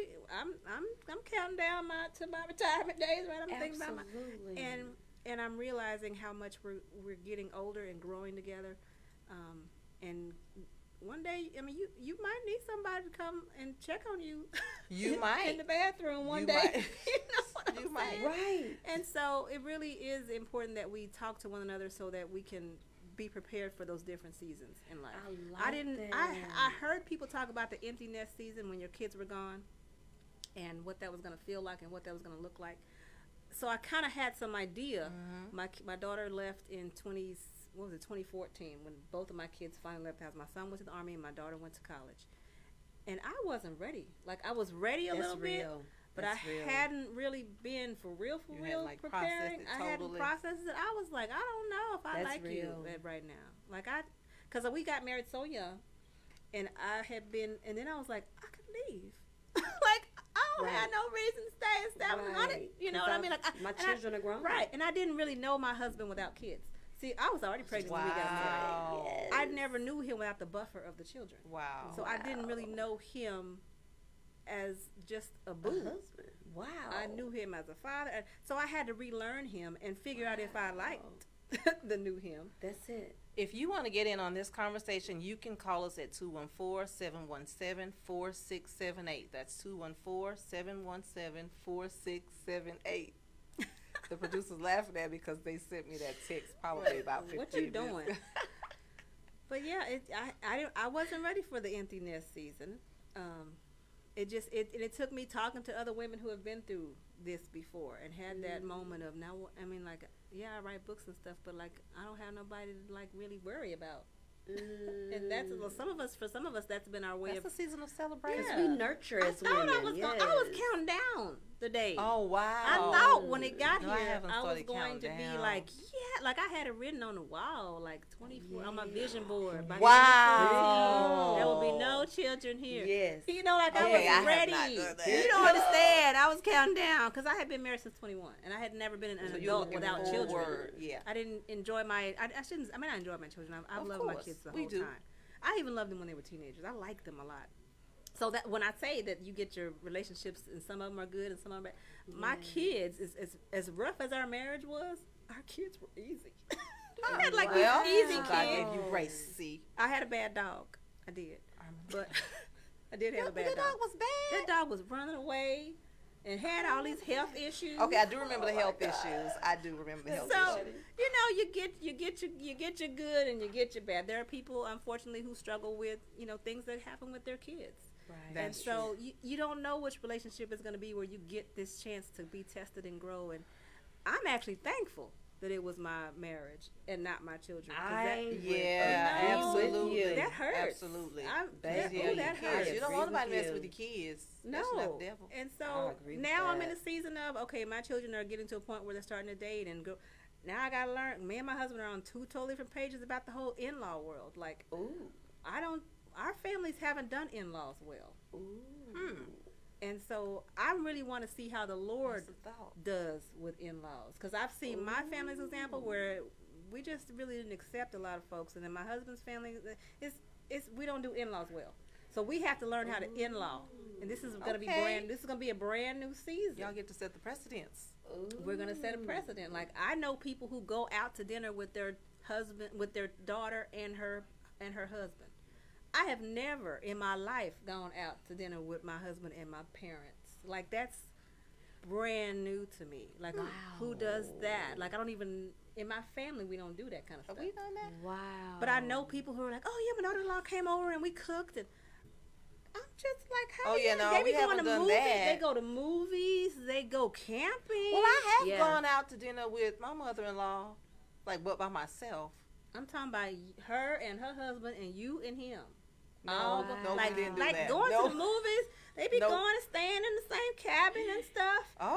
I'm counting down to my retirement days, right? I'm thinking about and I'm realizing how much we're getting older and growing together. And one day, I mean, you might need somebody to come and check on you. You might in the bathroom one you day. Might. You know what I'm saying? Right. And so it really is important that we talk to one another so that we can be prepared for those different seasons in life. I heard people talk about the empty nest season when your kids were gone and what that was going to feel like and what that was going to look like. So I kind of had some idea. My daughter left in 2014 when both of my kids finally left the house. My son went to the Army and my daughter went to college. And I wasn't ready. Like, I was ready a little bit. But I hadn't really been for real like preparing. processed it I hadn't processed it. I was like, I don't know if I like you right now. Like, because we got married so young, and I had been, and then I was like, I could leave. Like, I don't have no reason to stay and stay. You know what I mean? Like, my children are grown. Right, and I didn't really know my husband without kids. See, I was already pregnant when we got married. Yes. I never knew him without the buffer of the children. Wow. So I didn't really know him as just a boo. Husband. Wow. I knew him as a father. So I had to relearn him and figure out if I liked the new him. That's it. If you want to get in on this conversation, you can call us at 214-717-4678. That's 214-717-4678. The producer's laughing at me because they sent me that text probably about 15 What you minutes. doing? But yeah, I wasn't ready for the empty nest season. It took me talking to other women who have been through this before and had that moment of now. I mean, like, yeah, I write books and stuff, but like, I don't have nobody to like really worry about. And that's for some of us, that's been our way. That's a season of celebration. Because we nurture as women. I was counting down the days. Oh, wow. I thought when it got No, I here, haven't I was started going to counting be down. like, yeah, like I had it written on the wall, like 24 on my vision board. By Wow. there will be no children here. Yes. You know, like Okay, I I have was ready. not done that. You don't understand. I was counting down because I had been married since 21, and I had never been an So you're adult looking without children. forward. Yeah. I didn't enjoy I enjoyed my children. I Of loved my course, kids the we whole do. time. I even loved them when they were teenagers. I liked them a lot. So that when I say that you get your relationships and some of them are good and some of them are bad, my kids, as rough as our marriage was, our kids were easy. I had like these easy kids. God gave you grace, see. I had a bad dog. I did. But I did have a bad The dog. dog was bad. That dog was running away and had all these health issues. Okay, I do remember the health issues. I do remember the health So, issues. you know, you get your good and you get your bad. There are people, unfortunately, who struggle with, you know, things that happen with their kids. Right. And so you don't know which relationship is going to be where you get this chance to be tested and grow. And I'm actually thankful that it was my marriage and not my children. Absolutely. That hurts. Absolutely. That hurts. You don't want nobody mess with your kids. No. That's the devil. And so now I'm in a season of, okay, my children are getting to a point where they're starting to date and go. Now I got to learn. Me and my husband are on two totally different pages about the whole in-law world. Like, Our families haven't done in-laws well. Ooh. And so I really want to see how the Lord does with in-laws. Because I've seen my family's example where we just really didn't accept a lot of folks. And then my husband's family, we don't do in-laws well. So we have to learn how to in-law. And this is going to be a brand new season. Y'all get to set the precedents. We're going to set a precedent. Like, I know people who go out to dinner with their husband, with their daughter and her husband. I have never in my life gone out to dinner with my husband and my parents. Like, that's brand new to me. Like, who does that? Like, I don't even, in my family, we don't do that kind of stuff. Have we done that? Wow. But I know people who are like, oh, yeah, my daughter-in-law came over and we cooked. And I'm just like, how they be going to movies. They go to movies. They go camping. Well, I have gone out to dinner with my mother-in-law, like, but by myself. I'm talking about her and her husband and you and him. No, we didn't do that. Going to the movies, they be going and staying in the same cabin and stuff. Oh,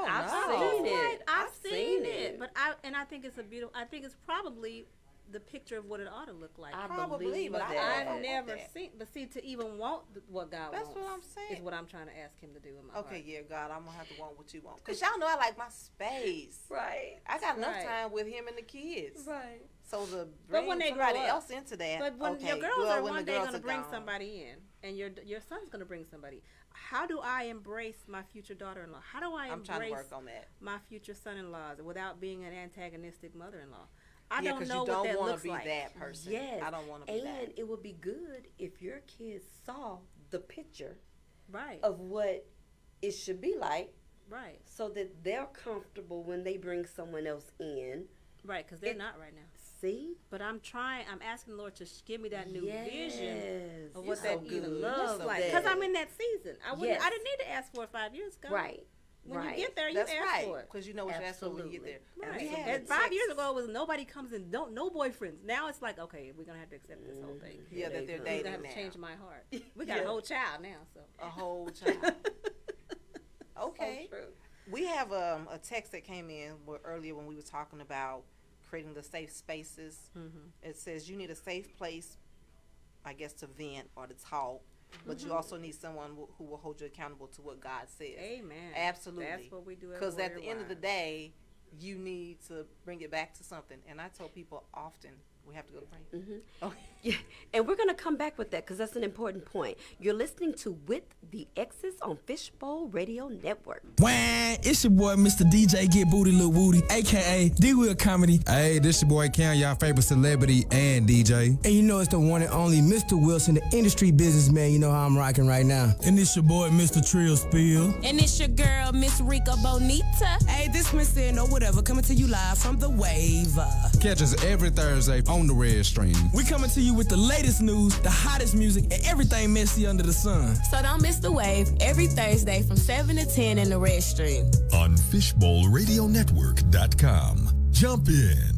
I've seen it. But I think it's I think it's probably the picture of what it ought to look like. But I've never seen. But see, to even want what God wants. That's what I'm saying. Is what I'm trying to ask Him to do in my heart. Okay, yeah, God, I'm gonna have to want what you want. Cause y'all know I like my space. Right. I got enough time with him and the kids. Right. So bring somebody else into that. But when your girls are one day going to bring somebody in, and your son's going to bring somebody, how do I embrace my future daughter-in-law? How do I embrace trying to work on that. My future son-in-laws without being an antagonistic mother-in-law? I don't know what that looks like. You don't want to be that person. Yes. I don't want to be that. And it would be good if your kids saw the picture right of what it should be like. Right. So that they're comfortable when they bring someone else in. Right, because they're not right now. See? But I'm asking the Lord to give me that new vision of what You're that so even good. looks You're so like. good. Because I'm in that season. I didn't need to ask for it 5 years ago. Right. When you get there, you That's ask for it. Because you know what you ask for when you get there. Right. And And 5 years ago, it was nobody comes in, no boyfriends. Now it's like, okay, we're going to have to accept this whole thing. Yeah, that they're dating now. We're going to have to change my heart. We got a whole child now. So a whole child. Okay. So true. We have a text that came in earlier when we were talking about creating the safe spaces. It says you need a safe place, I guess, to vent or to talk, but you also need someone who will hold you accountable to what God says. Amen. Absolutely. That's what we do. Because at the end of the day, you need to bring it back to something. And I tell people often, we have to go to prayer. Okay. Yeah, and we're going to come back with that because that's an important point. You're listening to With the X's on Fishbowl Radio Network. Wah, it's your boy, Mr. DJ Get Booty Lil Woody, a.k.a. D-Will Comedy. Hey, this your boy Cam, y'all favorite celebrity and DJ. And you know it's the one and only Mr. Wilson, the industry businessman. You know how I'm rocking right now. And this your boy, Mr. Trill Spill. And it's your girl, Miss Rika Bonita. Hey, this Miss Sin or whatever, coming to you live from the Wave. Catch us every Thursday on the Red Stream. We coming to you with the latest news, the hottest music, and everything messy under the sun. So don't miss the Wave every Thursday from 7 to 10 in the Red Stream. On FishbowlRadioNetwork.com. Jump in.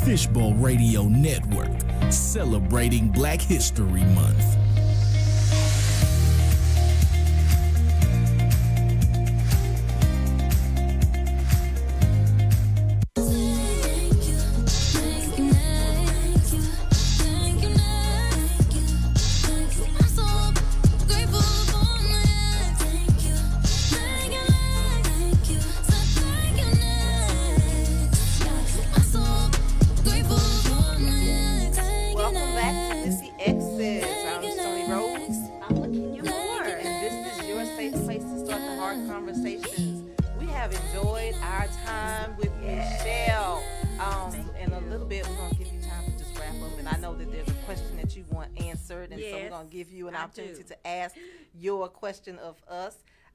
Fishbowl Radio Network, celebrating Black History Month. Opportunity to ask your question of us.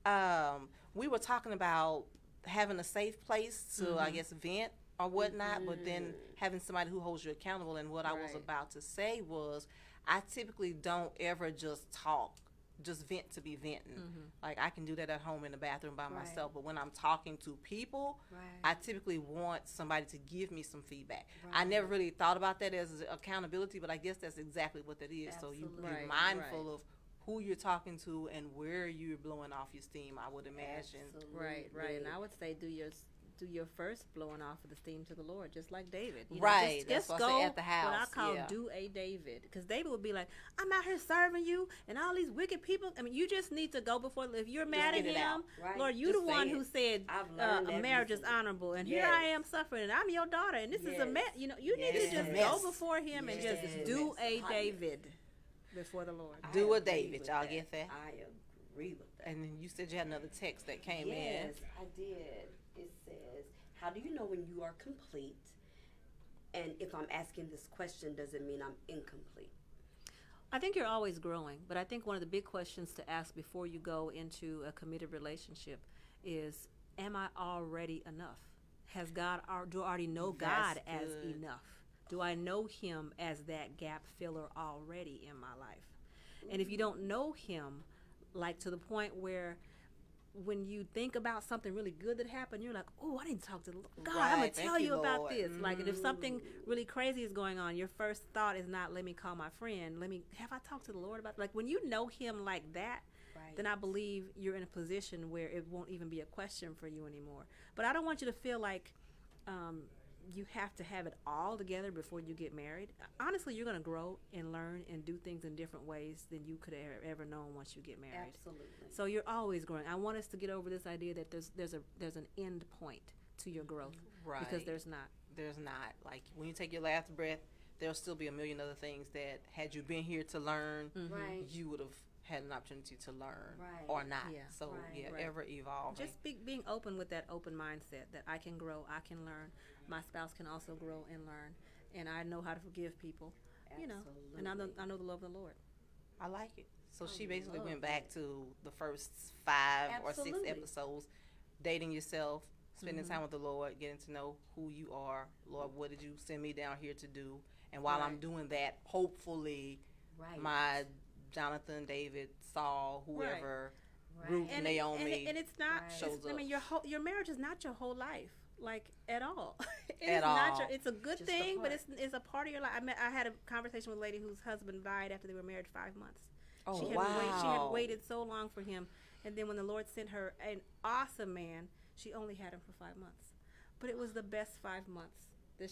We were talking about having a safe place to, I guess, vent or whatnot, but then having somebody who holds you accountable. And what I was about to say was, I typically don't ever just talk, just vent to be venting. Like, I can do that at home in the bathroom by myself, but when I'm talking to people, I typically want somebody to give me some feedback. I never really thought about that as accountability, but I guess that's exactly what that is. Absolutely. So you're mindful of who you're talking to and where you're blowing off your steam, I would imagine. Absolutely. Right. And I would say do your first blowing off of the steam to the Lord, just like David. You know, just what go at the house. What I call do a David, because David would be like, I'm out here serving you and all these wicked people. I mean, you just need to go before. If you're mad at him, Lord, you just the one who said a marriage is honorable, and here I am suffering, and I'm your daughter, and this is a mess. You know, you need to just go before him and just do a David before the Lord. Do a David, y'all get that? I agree with that. And then you said you had another text that came in. Yes, I did. It says, how do you know when you are complete? And if I'm asking this question, does it mean I'm incomplete? I think you're always growing, but I think one of the big questions to ask before you go into a committed relationship is, am I already enough? Has God, do I already know God as enough? Do I know him as that gap filler already in my life? And if you don't know him, like to the point where when you think about something really good that happened, you're like, oh, I didn't talk to God. I'm going to tell you about this. Like, and if something really crazy is going on, your first thought is not, let me call my friend. Have I talked to the Lord about it? Like, when you know him like that, then I believe you're in a position where it won't even be a question for you anymore. But I don't want you to feel like you have to have it all together before you get married. Honestly, you're going to grow and learn and do things in different ways than you could have ever known once you get married. Absolutely. So you're always growing. I want us to get over this idea that there's an end point to your growth. Right. Because there's not. There's not. Like, when you take your last breath, there'll still be a million other things that, had you been here to learn, you would have had an opportunity to learn or not. So, ever evolving. Just being open with that open mindset that I can grow, I can learn. My spouse can also grow and learn, and I know how to forgive people. You know, and I know the love of the Lord. I like it. So she basically went back to the first 5 or 6 episodes, dating yourself, spending time with the Lord, getting to know who you are. Lord, what did you send me down here to do? And while I'm doing that, hopefully my Jonathan, David, Saul, whoever, Ruth, and Naomi, and it's not. shows up. I mean, your marriage is not your whole life. Like, at all. It's a good just thing, but it's a part of your life. I had a conversation with a lady whose husband died after they were married 5 months. Oh, she had waited so long for him, and then when the Lord sent her an awesome man, she only had him for 5 months. But it was the best 5 months that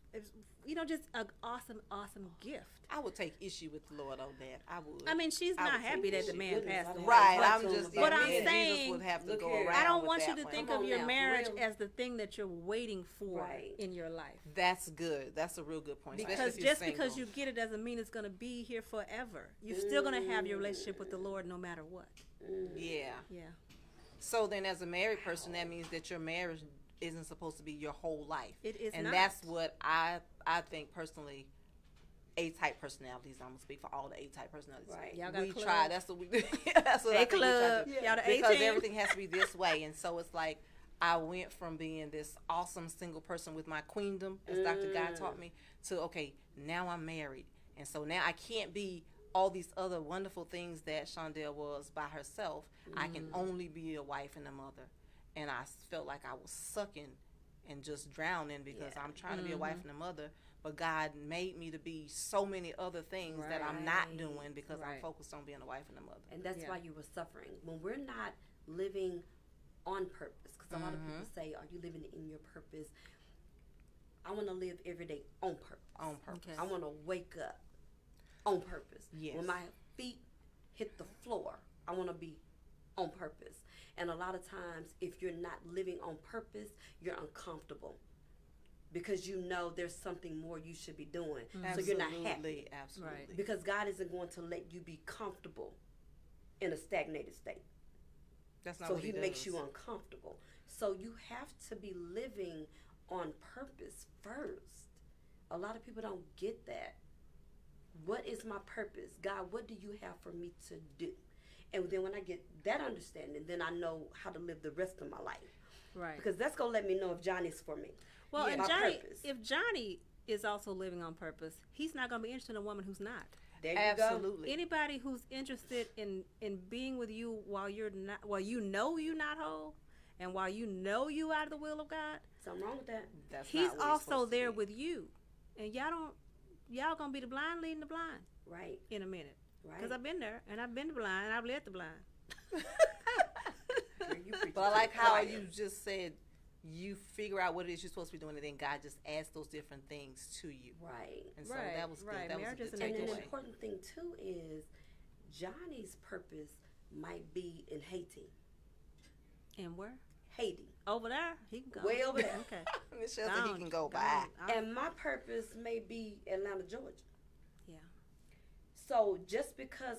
just an awesome gift. I would take issue with the Lord on that. I would. I mean, she's not happy that the man passed away. Right. I'm just. But I'm saying, Jesus would have to go around. I don't want you to think of your marriage as the thing that you're waiting for in your life. That's good. That's a real good point. Because just because you get it doesn't mean it's going to be here forever. You're still going to have your relationship with the Lord no matter what. Yeah. Yeah. So then, as a married person, that means that your marriage isn't supposed to be your whole life. It is and not. That's what I think personally. A-type personalities. I'm gonna speak for all the A-type personalities. Right. Y'all got we try. That's what we do. That's what A I think club. We try to do. Y'all the because A-team. everything has to be this way, and so it's like I went from being this awesome single person with my queendom, as Dr. Guy taught me, to okay, now I'm married, and so now I can't be all these other wonderful things that Shondell was by herself. I can only be a wife and a mother, and I felt like I was sucking and just drowning because I'm trying to be a wife and a mother, but God made me to be so many other things that I'm not doing because I'm focused on being a wife and a mother. And that's why you were suffering. When we're not living on purpose, because a lot of people say, are you living in your purpose? I want to live every day on purpose. On purpose. I want to wake up on purpose. Yes. When my feet hit the floor, I want to be on purpose. And a lot of times, if you're not living on purpose, you're uncomfortable because you know there's something more you should be doing. So you're not happy. Absolutely. Right. Because God isn't going to let you be comfortable in a stagnated state. That's not so what he does. makes you uncomfortable. So you have to be living on purpose first. A lot of people don't get that. What is my purpose? God, what do you have for me to do? And then when I get that understanding, then I know how to live the rest of my life. Right. Because that's going to let me know if Johnny's for me. Well, and my Johnny, purpose. if Johnny is also living on purpose, he's not going to be interested in a woman who's not. There you Absolutely. go. Anybody who's interested in being with you while you're not, while you know you're not whole, and while you know you out of the will of God, something wrong with that. That's he's not where also supposed to there be. with you, and y'all gonna be the blind leading the blind, right? In a minute, right? Because I've been there, and I've been the blind, and I've led the blind. But I like how you just said you figure out what it is you're supposed to be doing, and then God just adds those different things to you. Right. And so that was good. That was a good And an takeaway. important thing too is Johnny's purpose might be in Haiti. And where? Haiti. Over there, he can go. Way over there. Okay. Michelle said he can go by. And my purpose may be Atlanta, Georgia. Yeah. So just because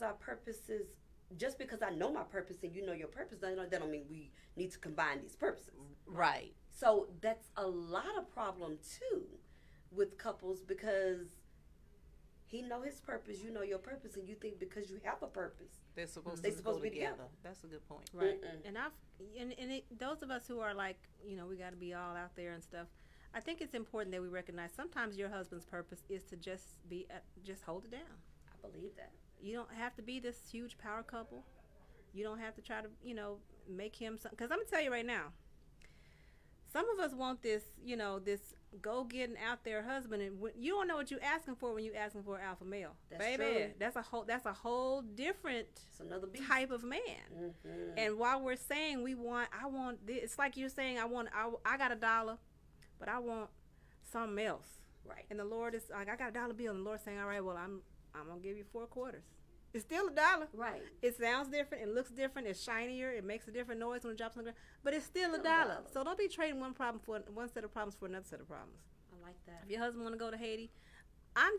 I know my purpose and you know your purpose, that don't mean we need to combine these purposes. Right. So that's a lot of problem too with couples because he know his purpose, you know your purpose, and you think because you have a purpose, they're supposed to go be together. That's a good point. Right. And those of us who are like, we got to be all out there and stuff. I think it's important that we recognize sometimes your husband's purpose is to just hold it down. I believe that. You don't have to be this huge power couple. You don't have to try to, make him some. Because I'm gonna tell you right now, some of us want this, this go-getting out there husband, and you don't know what you're asking for when you're asking for an alpha male. That's baby. True. That's a whole different type of man. Mm-hmm. And while we're saying I want this, it's like you're saying I got $1, but I want something else. Right. And the Lord is like, I got a $1 bill, and the Lord's saying, all right, well, I'm gonna give you 4 quarters. It's still $1. Right. It sounds different. It looks different. It's shinier. It makes a different noise when it drops on the ground. But it's still $1. So don't be trading one set of problems for another set of problems. I like that. If your husband want to go to Haiti, I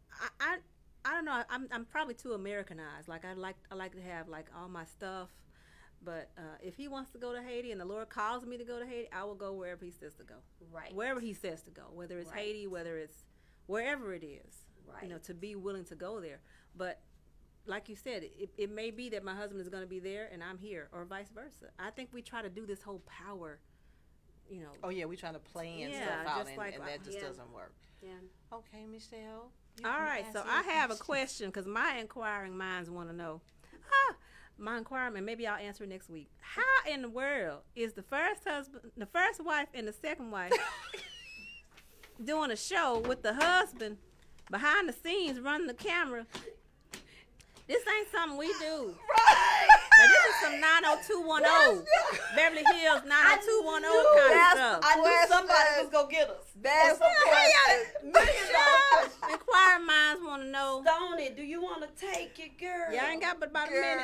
don't know. I'm probably too Americanized. Like I like to have like all my stuff. But if he wants to go to Haiti and the Lord calls me to go to Haiti, I will go wherever he says to go. Right. Wherever he says to go, whether it's Haiti, whether it's wherever it is. Right. To be willing to go there. But like you said, it may be that my husband is going to be there and I'm here, or vice versa. I think we try to do this whole power, Oh yeah, we trying to plan stuff out, and that just doesn't work. Yeah. Okay, Michelle. All right, so I have a question because my inquiring minds want to know. My inquiring, maybe I'll answer it next week. How in the world is the first wife, and the second wife doing a show with the husband behind the scenes running the camera? This ain't something we do. Right. Now, this is some 90210, Beverly Hills 90210 kind of stuff. I knew somebody was going to get us. That's a question. Inquiring minds want to know. Stoney, do you want to take it, girl? Yeah, I ain't got but about a minute.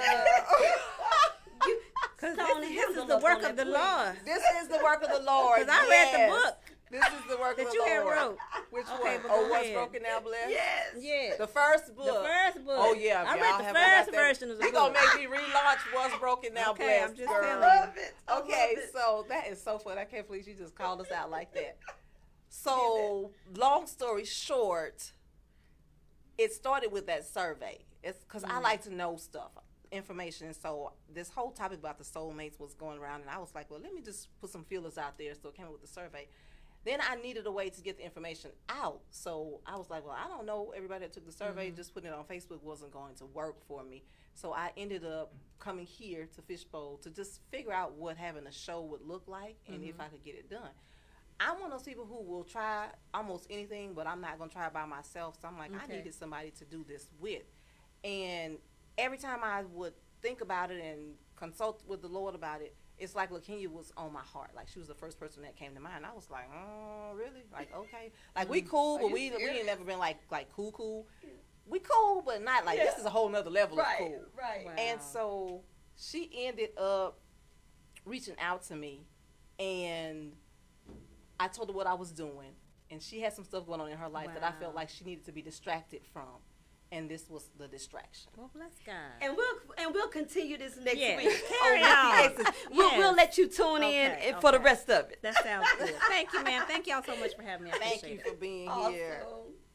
Because this is the work of the Lord. This is the work of the Lord. Because I read the book. This is the work of the Lord. That you had wrote. Which okay, one? What's Broken Now Blessed? Yes. Yeah. The first book. The first book. Oh, yeah. I read the first version of the book. They're going to make me relaunch What's Broken Now okay, Blessed, I'm just girl. telling you. Okay, so that is so funny. I can't believe you just called us out like that. So, long story short, it started with that survey. It's because I like to know stuff, information. So this whole topic about the soulmates was going around, and I was like, well, let me just put some feelers out there. So it came up with the survey. Then I needed a way to get the information out. So I was like, well, I don't know. Everybody that took the survey, just putting it on Facebook wasn't going to work for me. So I ended up coming here to Fishbowl to just figure out what having a show would look like and if I could get it done. I'm one of those people who will try almost anything, but I'm not going to try it by myself. So I'm like, I needed somebody to do this with. And every time I would think about it and consult with the Lord about it, it's like LaKenya was on my heart. Like, she was the first person that came to mind. I was like, oh, really? Like, okay. Like, we cool, but we ain't never been like cool. We cool, but not like, this is a whole nother level of cool. Right. Wow. And so she ended up reaching out to me, and I told her what I was doing, and she had some stuff going on in her life that I felt like she needed to be distracted from, and this was the distraction. Well, bless God. And we'll continue this next Yes. week. Carry on. We'll let you tune in for the rest of it. That sounds good. Thank you, ma'am. Thank y'all so much for having me. I Thank appreciate you for being here.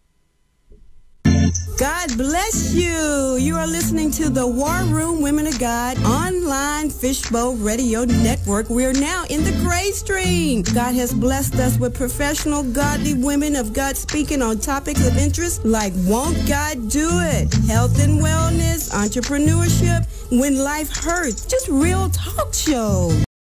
God bless you. You are listening to the War Room Women of God online Fishbowl Radio Network. We are now in the gray stream. God has blessed us with professional, godly women of God speaking on topics of interest like Won't God Do It? Health and wellness, entrepreneurship, when life hurts, just real talk show.